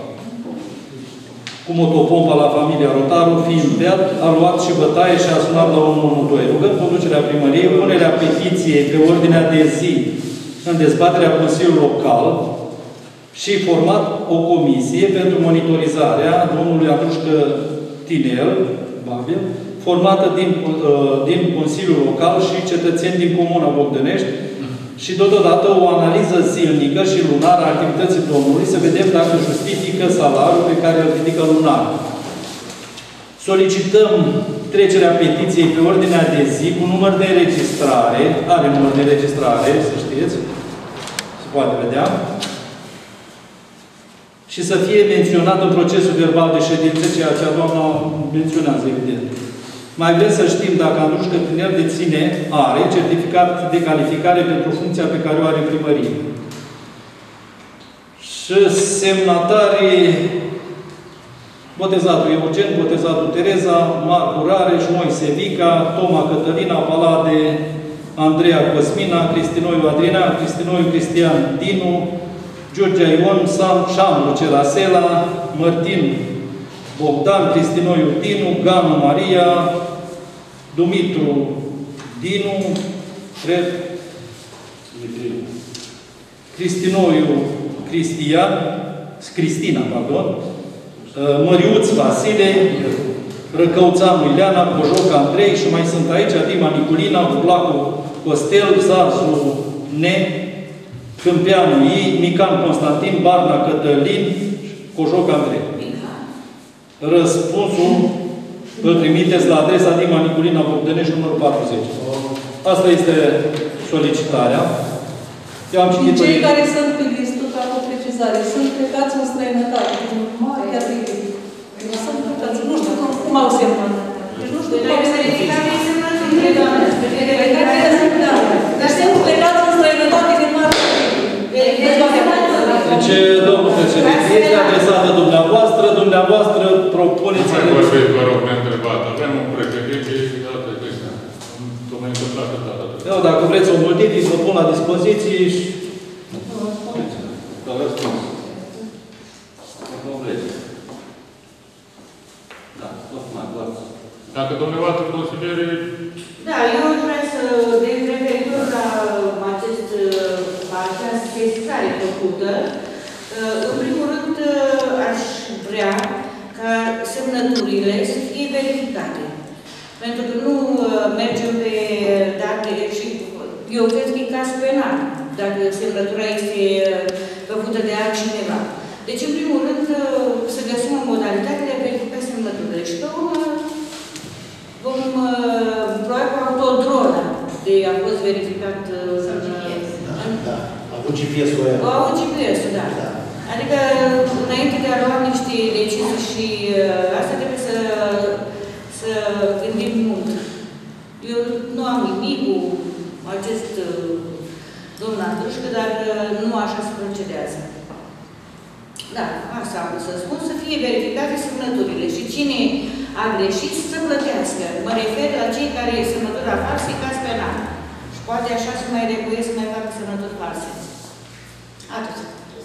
cu motopompa la familia Rotaru, fiind beat, a luat și bătaie și a sunat la unu unu doi. Rugăm conducerea primăriei, punerea petiției pe ordinea de zi în dezbaterea Consiliului Local și format o comisie pentru monitorizarea domnului Andrușcă Tinel, Babil, formată din, uh, din Consiliul Local și cetățeni din Comuna Bogdănești și totodată o analiză zilnică și lunară a activității domnului, să vedem dacă justifică salariul pe care îl ridică lunar. Solicităm trecerea petiției pe ordinea de zi cu număr de înregistrare, are număr de înregistrare, să știți, se poate vedea, și să fie menționat în procesul verbal de ședință, ceea ce doamna menționează, evident. Mai vrem să știm dacă Andrușcă Tinel deține, are certificat de calificare pentru funcția pe care o are în primărie. Și semnatarii botezatul Eugen, botezatul Tereza, Marcu Rareș, Moise Vica, Toma Cătălina, Palade, Andreea Cosmina, Cristinoiu Adriana, Cristinoiu Cristian Dinu, Georgia Ion, Sam, Șam Lucerasela, Mărtin Bogdan, Cristinoiu Dinu, Ganu Maria, Dumitru Dinu, cred, Cristinoiu Cristian, Cristina, pardon, Măriuț Vasile, Răcăuțanu Ileana, Cojoc Andrei și mai sunt aici Dima Niculina, Bulacu Costel, Zarzu Ne, Câmpeanu I, Mican Constantin, Barna Cătălin, Cojoc Andrei. Răspunsul îl trimiteți la adresa Dima Niculina Bogdănești, numărul patruzeci. Asta este solicitarea. Eu am citit cei care sunt pe listă, ca o precizare, sunt plecați în străinătate. Chiar de sunt plecați. Nu știu cum au semnat. Deci nu știu cum au semnat. Dar sunt plecați în străinătate din mare. Deci, domnul președinte, este adresată dumneavoastră, dumneavoastră propuneți... Mai vorbesc, vă rog, neîntrebat. Avem un președinte și de altă chestia. Tu m-ai întâmplat de data. Eu, dacă vreți o multiplic, vă pun la dispoziție și... Vă răspuns. Da, tocmai, doar. Dacă dumneavoastră considere... Da, eu vreau să, de referitor la acest, această specificare făcută, în primul rând aș vrea ca ca semnăturile să fie verificate. Pentru că nu mergem pe date și eu cred că e caz penal, dacă semnătura este făcută de altcineva. Deci, în primul rând, să găsim o modalitate de a verifica semnăturile. Și pe urmă, vom probabil cu autodrona de a fost verificat în... Da, a avut G P S-ul ăia. A avut G P S-ul, da. Adică, înainte de a lua niște decizii și asta trebuie să, să gândim mult. Eu nu am nimic cu acest domn Andrușcă, dar nu așa se procedează. Da, asta am vrut să spun, să fie verificate semnăturile și cine a greșit să plătească. Mă refer la cei care semnătura falsă e caz penal. Și poate așa să mai recuiesc să mai facă semnături false. Atât.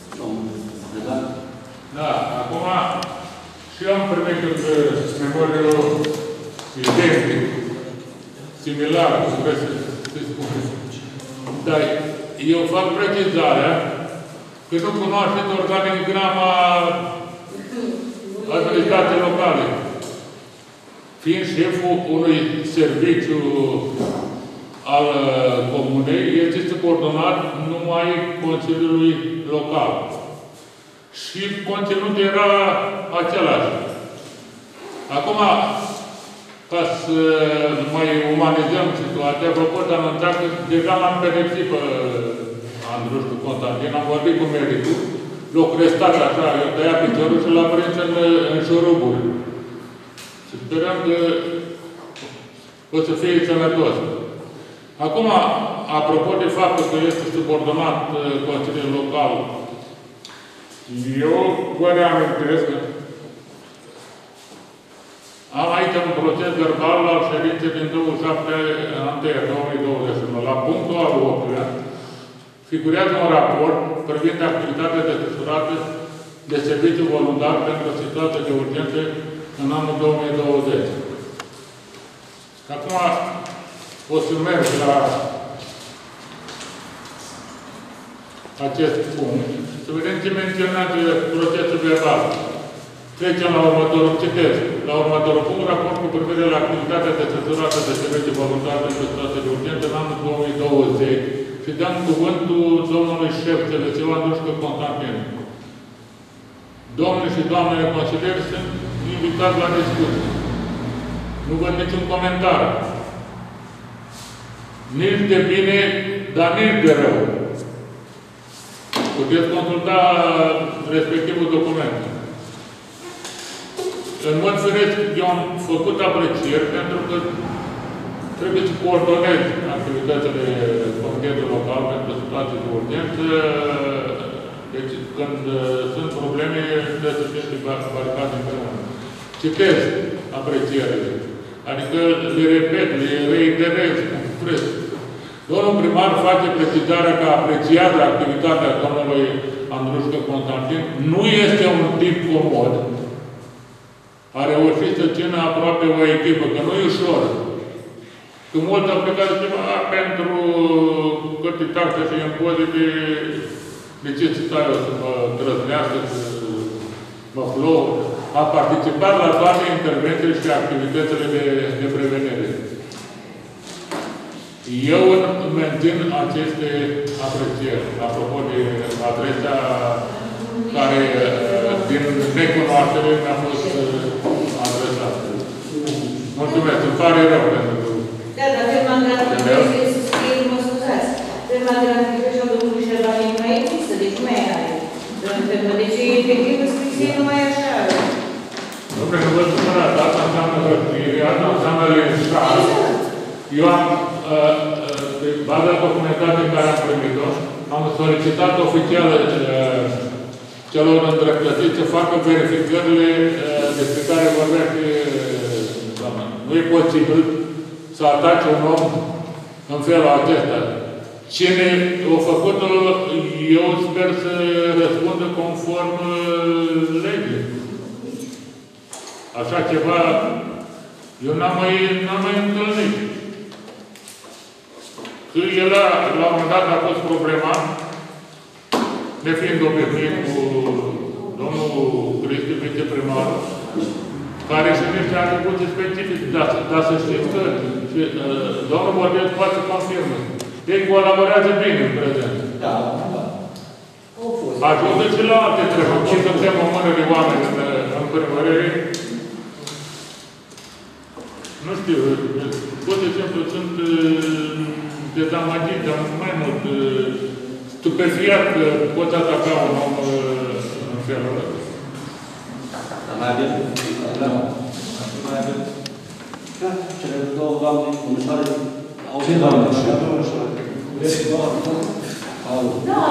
Da, acum și eu am primit în memoriu identic, similar, cum vreți să spuneți. Dar eu fac precizarea că nu cunoașteți organigrama administrației locale. Fiind șeful unui serviciu al comunei, este subordonat numai Consiliului Local. Și conținutul era același. Acum, ca să mai umanizăm situația, vă pot anunța că deja l-am pedepsit pe Andrușcu Constantin, am vorbit cu medicul, l-a crestat așa, i-a tăiat piciorul și l-a prins în, în șuruburi. Și sperăm că o să fie sănătos. Acum, apropo de faptul că este subordonat Consiliul Local, eu vă reamintesc că am aici un proces verbal al ședinței din douăzeci și șapte unu două mii douăzeci și unu. La punctul al optulea figurează un raport privind activitatea desfășurată de serviciu voluntar pentru situația de urgență în anul două mii douăzeci. Acum o să merg la acest punct. Să vedem ce menționează procesul verbal. Trecem la următorul, citesc. La următorul punct, raport cu privire la activitatea desfășurată de serviciu voluntar pentru situația de urgență în anul două mii douăzeci și dăm cuvântul domnului șef, Celestiu Andrușcă Constantin. Domnule și doamnele consilieri sunt invitați la discuție. Nu văd niciun comentariu. Nici de bine, dar nici de rău. Puteți consulta respectivul document. În mod firesc, eu am făcut aprecieri pentru că trebuie să coordonez activitățile Comitetului Local pentru situații de urgență. Deci, când sunt probleme, trebuie să fie baricat împreună. Citesc aprecierile. Adică le repet, le reiterez, cum vreți. Domnul primar face precizarea că apreciază activitatea domnului Andrușcă Constantin. Nu este un tip comod. A reușit să țină aproape o echipă, că nu e ușor. Că mulți au plecat de ceva pentru câte taxe și impozite, de ce să stai eu să mă drăznească, să mă plouă. A participat la toate intervențiile și activitățile de, de prevenire. Eu mențin aceste aprecieri, apropo de adresa care, din necunoaștere, mi-a fost adresată. Mulțumesc, îmi pare rău pentru... Da, dar firma de ratificare, să scrie, mă scuzați, firma de ratificare și-a domnului Șerbanin nu mai există, deci nu mai are. Deci, efectiv, scrie numai așa. Dom'le, nu vă supărați, asta înseamnă hărțire, asta înseamnă leșar. Eu am, pe baza documentației care am primit-o, am solicitat oficial celor îndreptățiți să facă verificările despre care vorbește doamna. Nu e posibil să atace un om în felul acesta. Cine a făcut-o, eu sper să răspundă conform legii. Așa ceva, eu n-am mai, n-am mai întâlnit. Că el, la, la un moment dat, a fost problema, nefiind obiectiv cu domnul Cristi, viceprimarul, care și niște atribuții specifice, dar, dar să știți că și, uh, domnul Bordel poate să confirmă. Ei colaborează bine în prezent. Da, da. Ajută și la alte treburi. Și suntem o mână de oameni în, în primărie. Nu știu, pur și simplu sunt uh, dezamăgit, dar mai mult uh, stupefiat că poți ataca un om uh, în felul ăsta. Dar mai avem? Da. Mai avem? Da, cele două doamne, comisare, au zis doamne. Vreți doamne? Da,